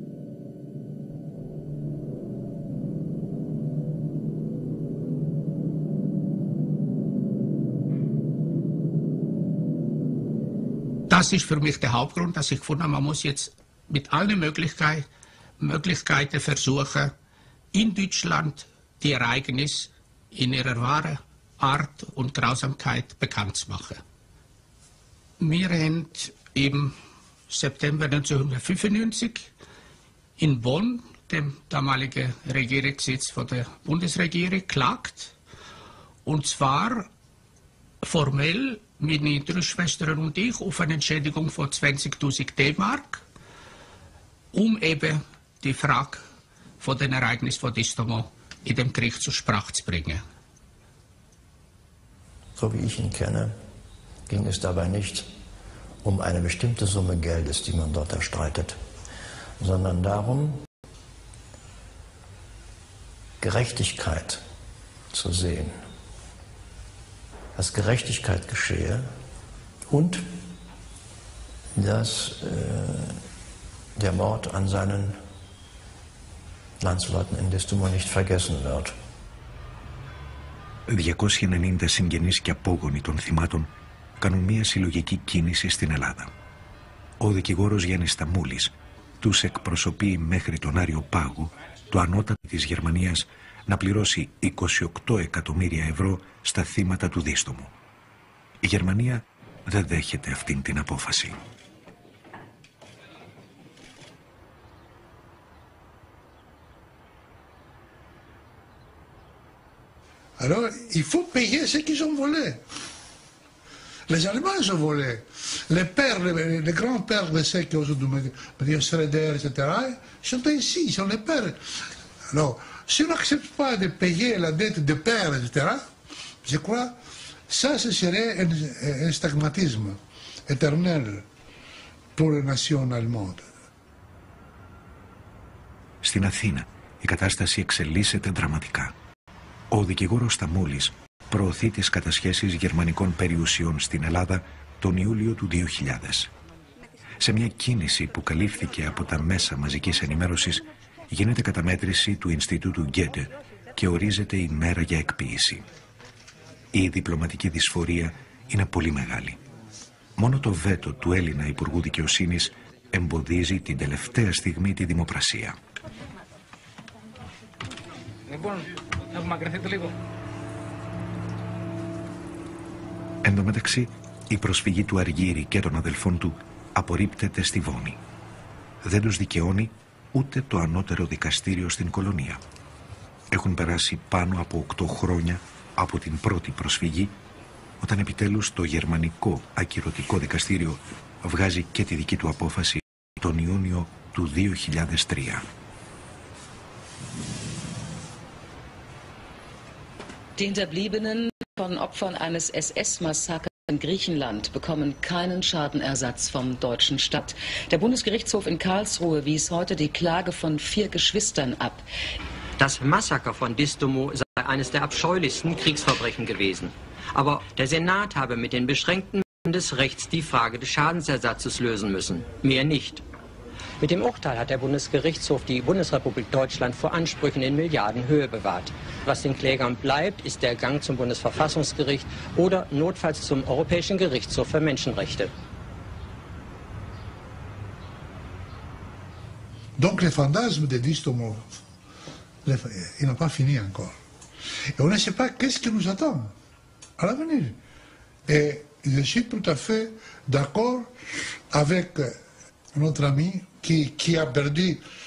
Das ist für mich der Hauptgrund, dass ich gefunden habe, man muss jetzt mit allen Möglichkeiten versuchen, in Deutschland die Ereignisse in ihrer wahren Art und Grausamkeit bekannt zu machen. Wir haben im September 1995 in Bonn, dem damaligen Regierungssitz von der Bundesregierung, geklagt. Und zwar formell meine 3 Schwestern und ich auf eine Entschädigung von 20.000 D-Mark, eben die Frage von den Ereignissen von Distomo in dem Gericht zur Sprache zu bringen. So wie ich ihn kenne, ging es dabei nicht um eine bestimmte Summe Geldes, die man dort erstreitet, sondern darum, Gerechtigkeit zu sehen, dass Gerechtigkeit geschehe und dass der Mord an seinen Landsleuten in Distomo nicht vergessen wird. 290 συγγενείς και απόγονοι των θυμάτων κάνουν μια συλλογική κίνηση στην Ελλάδα. Ο δικηγόρος Γιάννης Σταμούλης τους εκπροσωπεί μέχρι τον Άριο Πάγο, το ανώτατο της Γερμανίας, να πληρώσει 28 εκατομμύρια ευρώ στα θύματα του Δίστομου. Η Γερμανία δεν δέχεται αυτήν την απόφαση. Alors, il faut payer ce qu'ils ont volé. Les Allemands ils ont volé. Les pères, les grands-pères de ceux qui ont dit Schroeder, etc., ils sont ici, ils sont les pères. Alors, si on n'accepte pas de payer la dette des pères, etc., je crois, ça, ce serait un stigmatisme éternel pour les nations allemandes. Στην Αθήνα, η κατάσταση εξελίσσεται δραματικά. Ο δικηγόρος Σταμούλης προωθεί τις κατασχέσεις γερμανικών περιουσιών στην Ελλάδα τον Ιούλιο του 2000. Σε μια κίνηση που καλύφθηκε από τα μέσα μαζικής ενημέρωσης, γίνεται καταμέτρηση του Ινστιτούτου Γκέτε και ορίζεται η μέρα για εκποίηση. Η διπλωματική δυσφορία είναι πολύ μεγάλη. Μόνο το βέτο του Έλληνα Υπουργού Δικαιοσύνης εμποδίζει την τελευταία στιγμή τη δημοπρασία. Εν τω μεταξύ, η προσφυγή του Αργύρη και των αδελφών του απορρίπτεται στη Βόνη. Δεν τους δικαιώνει ούτε το ανώτερο δικαστήριο στην κολονία. Έχουν περάσει πάνω από 8 χρόνια από την πρώτη προσφυγή, όταν επιτέλους το γερμανικό ακυρωτικό δικαστήριο βγάζει και τη δική του απόφαση τον Ιούνιο του 2003. Die Hinterbliebenen von Opfern eines SS-Massakers in Griechenland bekommen keinen Schadenersatz vom deutschen Staat. Der Bundesgerichtshof in Karlsruhe wies heute die Klage von 4 Geschwistern ab. Das Massaker von Distomo sei eines der abscheulichsten Kriegsverbrechen gewesen. Aber der Senat habe mit den beschränkten Mitteln des Rechts die Frage des Schadensersatzes lösen müssen. Mehr nicht. Mit dem Urteil hat der Bundesgerichtshof die Bundesrepublik Deutschland vor Ansprüchen in Milliardenhöhe bewahrt. Was den Klägern bleibt, ist der Gang zum Bundesverfassungsgericht oder notfalls zum Europäischen Gerichtshof für Menschenrechte. Donc les fantasmes de Distomo, ils n'ont pas fini encore. Et on ne sait pas qu'est-ce qui nous attend à l'avenir. Et je suis tout à fait d'accord avec notre ami qui a perdu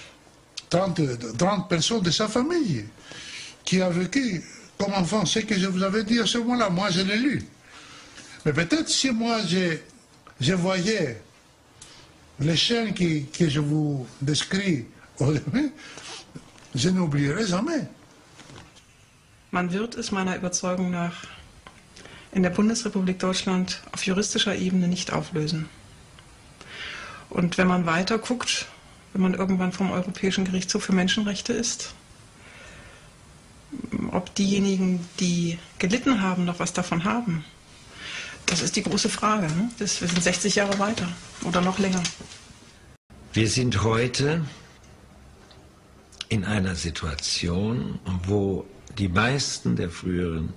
30 personnes de sa famille, qui a vécu comme enfant ce que je vous avais dit à ce moment-là. Moi, je l'ai lu. Mais peut-être si moi, je voyais les scènes que je vous décris au début, je n'oublierai jamais. Man wird es meiner Überzeugung nach in der Bundesrepublik Deutschland auf juristischer Ebene nicht auflösen. Und wenn man weiter guckt, wenn man irgendwann vom Europäischen Gerichtshof für Menschenrechte ist, ob diejenigen, die gelitten haben, noch was davon haben, das ist die große Frage. Ne? Wir sind 60 Jahre weiter oder noch länger. Wir sind heute in einer Situation, wo die meisten der früheren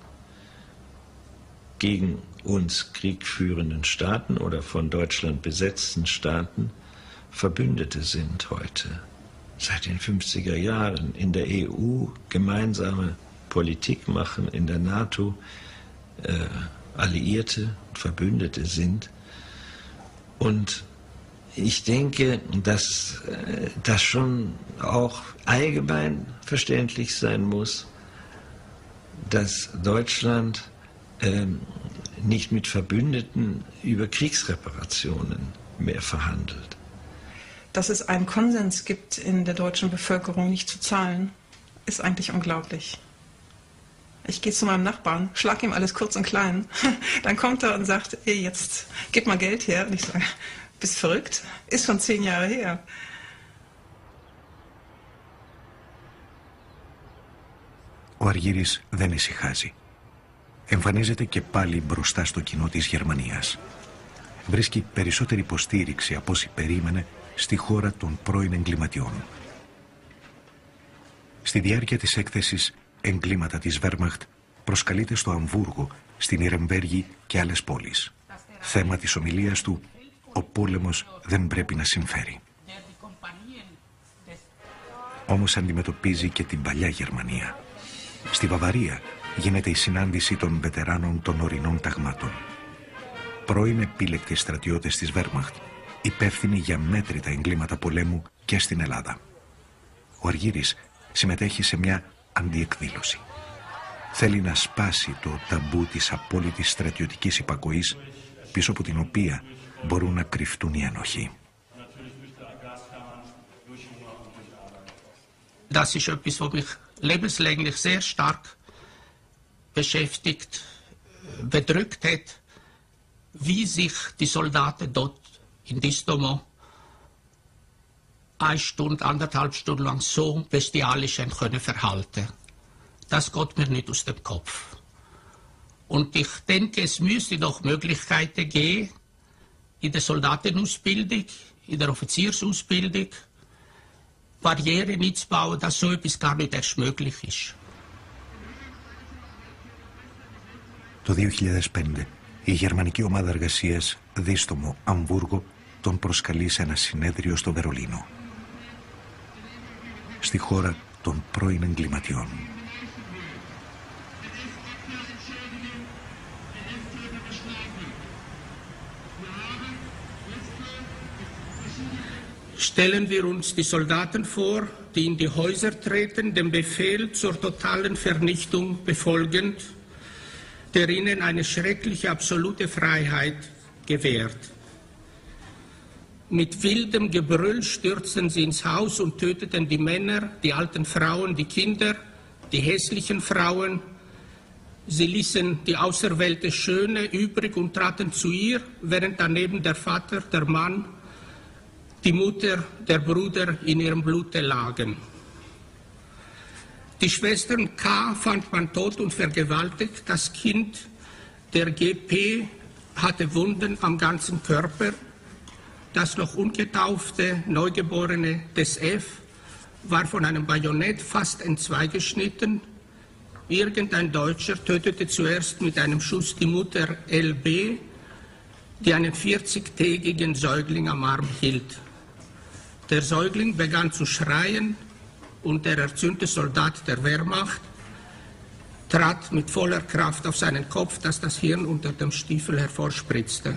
gegen uns Krieg führenden Staaten oder von Deutschland besetzten Staaten Verbündete sind heute. Seit den 50er Jahren in der EU gemeinsame Politik machen, in der NATO Alliierte und Verbündete sind. Und ich denke, dass das schon auch allgemein verständlich sein muss, dass Deutschland nicht mit Verbündeten über Kriegsreparationen mehr verhandelt. Dass es einen Konsens gibt in der deutschen Bevölkerung, nicht zu zahlen, ist eigentlich unglaublich. Ich gehe zu meinem Nachbarn, schlag ihm alles kurz und klein, dann kommt er und sagt, ey, jetzt gib mal Geld her. Und ich sage, bist verrückt? Ist schon 10 Jahre her. Ο Αργύρης δεν ησυχάζει. Εμφανίζεται και πάλι μπροστά στο κοινό της Γερμανίας. Βρίσκει περισσότερη υποστήριξη από όσοι περίμενε στη χώρα των πρώην εγκληματιών. Στη διάρκεια της έκθεσης «Εγκλήματα της Βέρμαχτ» προσκαλείται στο Αμβούργο, στην Ιρεμβέργη και άλλες πόλεις. Θέμα της ομιλίας του, ο πόλεμος δεν πρέπει να συμφέρει. Όμως αντιμετωπίζει και την παλιά Γερμανία. Στη Βαβαρία γίνεται η συνάντηση των βετεράνων των ορεινών ταγμάτων. Πρώην επίλεκτοι στρατιώτες της Βέρμαχτ, υπεύθυνοι για μέτρητα εγκλήματα πολέμου και στην Ελλάδα. Ο Αργύρης συμμετέχει σε μια αντιεκδήλωση. Θέλει να σπάσει το ταμπού της απόλυτης στρατιωτικής υπακοής, πίσω από την οποία μπορούν να κρυφτούν οι ένοχοι. Das ist etwas, was mich lebenslänglich sehr stark beschäftigt, bedrückt hat, wie sich die Soldaten dort in Distomo 1 Stunde, 1,5 Stunden lang so bestialisch können verhalten. Das geht mir nicht aus dem Kopf. Und ich denke, es müsste doch Möglichkeiten geben, in der Soldatenausbildung, in der Offiziersausbildung, Barrieren einzubauen, dass so etwas gar nicht erst möglich ist. Το 2005, η γερμανική ομάδα εργασίας Δίστομο Αμβούργο τον προσκαλεί σε ένα συνέδριο στο Βερολίνο. Στη χώρα των πρώην εγκληματιών. Stellen wir uns die Soldaten vor, die in die Häuser treten, den Befehl zur totalen Vernichtung befolgend, der ihnen eine schreckliche absolute Freiheit gewährt. Mit wildem Gebrüll stürzten sie ins Haus und töteten die Männer, die alten Frauen, die Kinder, die hässlichen Frauen. Sie ließen die auserwählte Schöne übrig und traten zu ihr, während daneben der Vater, der Mann, die Mutter, der Bruder in ihrem Blute lagen. Die Schwestern K. fand man tot und vergewaltigt. Das Kind der GP hatte Wunden am ganzen Körper. Das noch ungetaufte Neugeborene des F. war von einem Bajonett fast entzwei geschnitten. Irgendein Deutscher tötete zuerst mit einem Schuss die Mutter LB, die einen 40-tägigen Säugling am Arm hielt. Der Säugling begann zu schreien und der erzürnte Soldat der Wehrmacht trat mit voller Kraft auf seinen Kopf, dass das Hirn unter dem Stiefel hervorspritzte.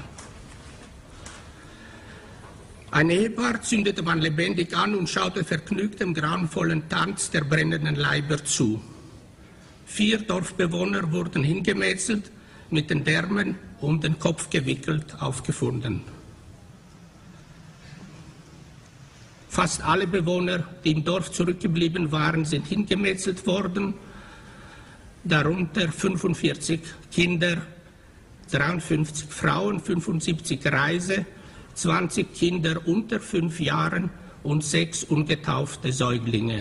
Ein Ehepaar zündete man lebendig an und schaute vergnügt dem grauenvollen Tanz der brennenden Leiber zu. 4 Dorfbewohner wurden hingemetzelt, mit den Därmen um den Kopf gewickelt, aufgefunden. Fast alle Bewohner, die im Dorf zurückgeblieben waren, sind hingemetzelt worden, darunter 45 Kinder, 53 Frauen, 75 Greise, 20 Kinder unter 5 Jahren und 6 ungetaufte Säuglinge.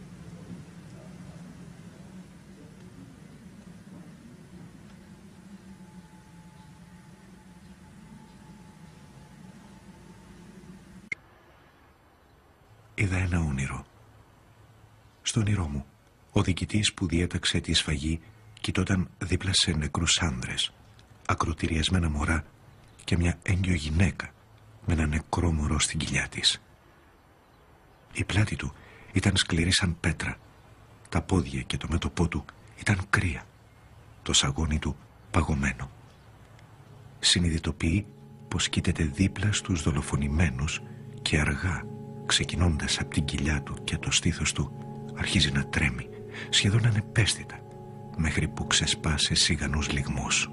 Είδα ένα όνειρο. Στο όνειρό μου, ο διοικητής που διέταξε τη σφαγή κοιτόταν δίπλα σε νεκρούς άνδρες, ακροτηριασμένα μωρά και μια έγκυο γυναίκα με ένα νεκρό μωρό στην κοιλιά της. Η πλάτη του ήταν σκληρή σαν πέτρα, τα πόδια και το μέτωπό του ήταν κρύα, το σαγόνι του παγωμένο. Συνειδητοποιεί πως κοίταται δίπλα στους δολοφονημένους και αργά, ξεκινώντας από την κοιλιά του και το στήθος του, αρχίζει να τρέμει, σχεδόν ανεπαίσθητα, μέχρι που ξεσπά σε σιγανούς λυγμούς.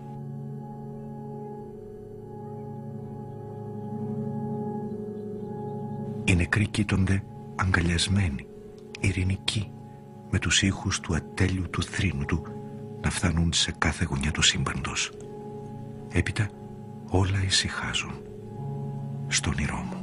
Οι νεκροί κοίτονται αγκαλιασμένοι, ειρηνικοί, με τους ήχους του ατέλειου του θρήνου του να φτάνουν σε κάθε γωνιά του σύμπαντος. Έπειτα όλα ησυχάζουν στο όνειρό μου.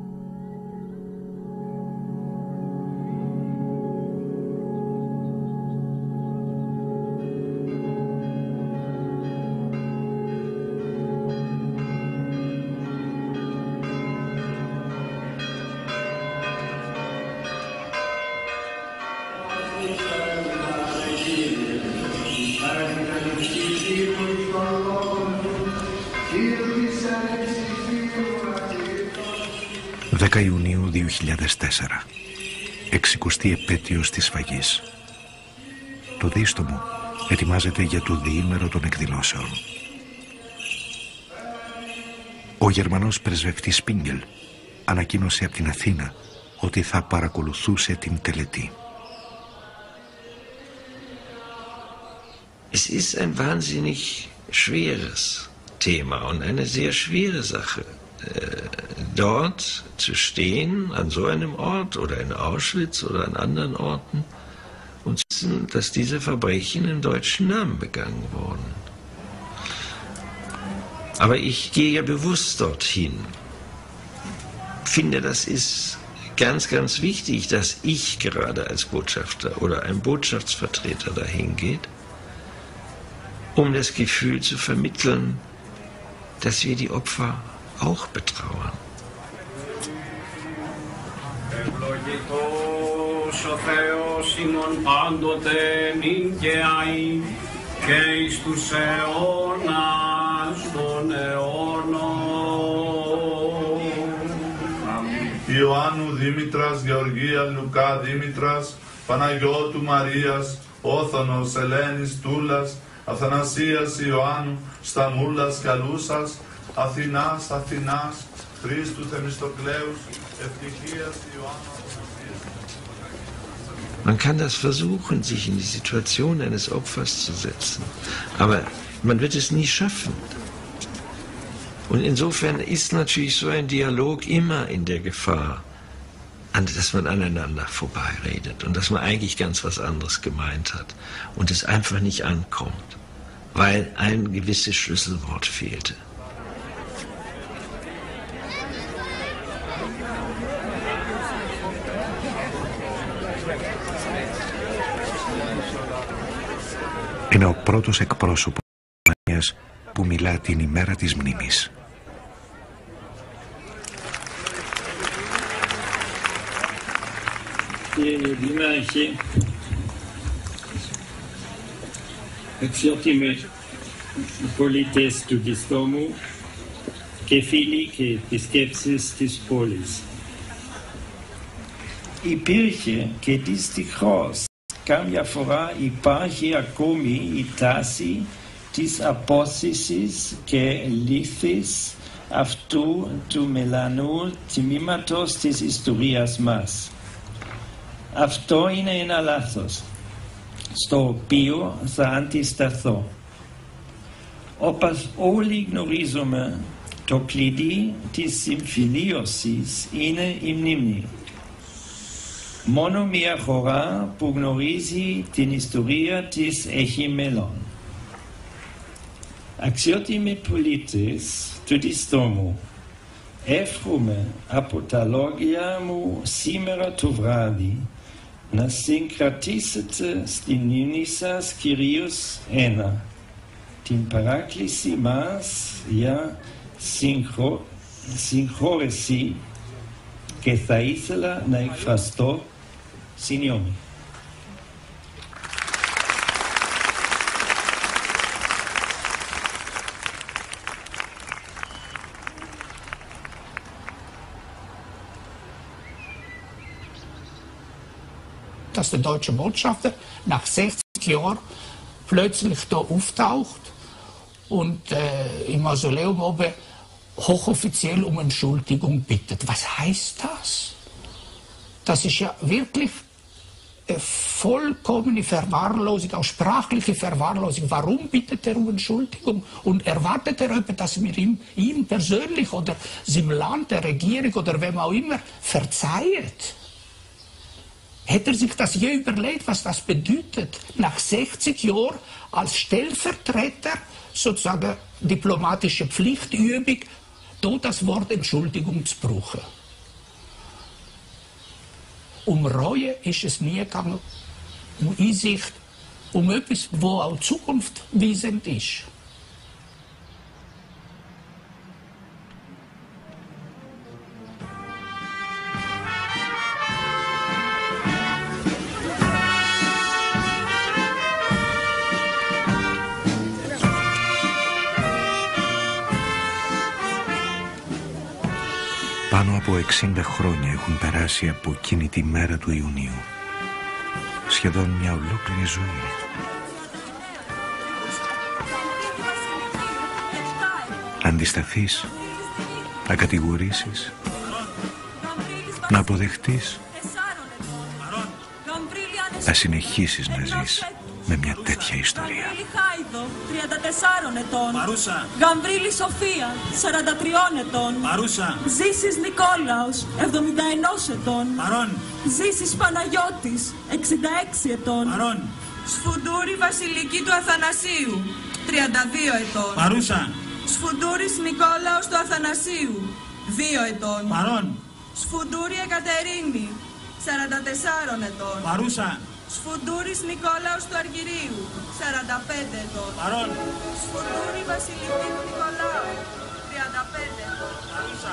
Ιουνίου 2004, 60η επέτειος της σφαγής. Το δίστομο ετοιμάζεται για το διήμερο των εκδηλώσεων. Ο Γερμανός πρεσβευτής Σπίγγελ ανακοίνωσε από την Αθήνα ότι θα παρακολουθούσε την τελετή. Es ist ein wahnsinnig schweres Thema und eine sehr schwere Sache. Dort zu stehen, an so einem Ort oder in Auschwitz oder an anderen Orten und zu wissen, dass diese Verbrechen im deutschen Namen begangen wurden. Aber ich gehe ja bewusst dorthin. Ich finde, das ist ganz, ganz wichtig, dass ich gerade als Botschafter oder ein Botschaftsvertreter dahin geht, um das Gefühl zu vermitteln, dass wir die Opfer auch betrauern. Ευλογητός ο Θεός ημών πάντοτε νυν και αΐ και εις τους αιώνας των αιώνων. Ιωάννου Δήμητρας, Γεωργία Λουκά Δήμητρας, Παναγιώτου Μαρίας, Όθωνος Ελένης Τούλας, Αθανασίας Ιωάννου, Σταμούλας Καλούσας, Αθηνάς, Αθηνάς, Χρήστου Θεμιστοκλέους, ευτυχίας Ιωάννα. Man kann das versuchen, sich in die Situation eines Opfers zu setzen, aber man wird es nie schaffen. Und insofern ist natürlich so ein Dialog immer in der Gefahr, dass man aneinander vorbeiredet und dass man eigentlich ganz was anderes gemeint hat und es einfach nicht ankommt, weil ein gewisses Schlüsselwort fehlte. Είναι ο πρώτος εκπρόσωπος της Γερμανίας που μιλά την ημέρα της μνήμης. Κύριε Δήμαρχε, αξιότιμοι πολίτες του Διστόμου και φίλοι και επισκέψεις της πόλης. Υπήρχε και δυστυχώς κάμια φορά υπάρχει ακόμη η τάση της απόσυσης και λύθης αυτού του μελανού τμήματος της ιστορίας μας. Αυτό είναι ένα λάθος, στο οποίο θα αντισταθώ. Όπως όλοι γνωρίζουμε, το κλειδί της συμφιλίωσης είναι η μνήμη. Μόνο μια χώρα που γνωρίζει την ιστορία της έχει μέλλον. Αξιότιμοι πολίτες του Διστόμου, εύχομαι από τα λόγια μου σήμερα το βράδυ να συγκρατήσετε στη μνήμη σας κυρίως ένα, την παράκληση μας για συγχώρεση και θα ήθελα να εκφραστώ συγγνώμη. Dass der deutsche Botschafter nach 60 Jahren plötzlich da auftaucht und im Mausoleum oben hochoffiziell um Entschuldigung bittet. Was heißt das? Das ist ja wirklich vollkommene Verwahrlosung, auch sprachliche Verwahrlosung. Warum bittet er um Entschuldigung? Und erwartet er etwa, dass wir ihm persönlich oder seinem Land, der Regierung oder wem auch immer verzeiht? Hätte er sich das je überlegt, was das bedeutet, nach 60 Jahren als Stellvertreter, sozusagen diplomatische Pflichtübung, da das Wort Entschuldigung zu brauchen? Um Reue ist es nie gegangen, um Einsicht, um etwas, wo auch zukunftsweisend ist. Πάνω από 60 χρόνια έχουν περάσει από εκείνη τη μέρα του Ιουνίου. Σχεδόν μια ολόκληρη ζωή. Να αντισταθείς, να κατηγορήσεις, να αποδεχτείς, να συνεχίσεις να ζεις με μια τέτοια ιστορία. 34 ετών. Μαρούσα. Γαμβρίλη Σοφία, 43 ετών. Μαρούσα. Ζήσης Νικόλαος, 71 ετών. Μαρών. Ζήσης Παναγιώτης, 66 ετών. Μαρών. Σφουντούρη Βασιλική του Αθανασίου, 32 ετών. Μαρούσα. Σφουντούρης Νικόλαος του Αθανασίου, 2 ετών. Μαρών. Σφουντούρη Εκατερίνη, 44 ετών. Μαρούσα. Σφουντούρης Νικόλαος του Αργυρίου, 45 ετών. Παρόν. Σφουντούρη Βασιλική του Νικολάου, 35 ετών. Παρούσα.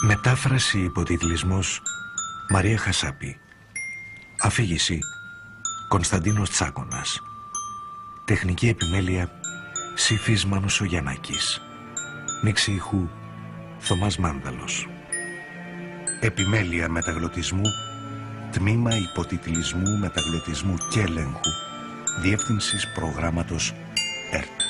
Μετάφραση υποτιτλισμός Μαρία Χασάπη. Αφήγηση Κωνσταντίνος Τσάκωνας. Τεχνική επιμέλεια Σύφης Μανουσογιαννάκης. Μίξη ήχου Θωμάς Μάνδαλος. Επιμέλεια μεταγλωτισμού Τμήμα υποτιτλισμού, μεταγλωτισμού και ελέγχου Διεύθυνσης Προγράμματος ΕΡΤ.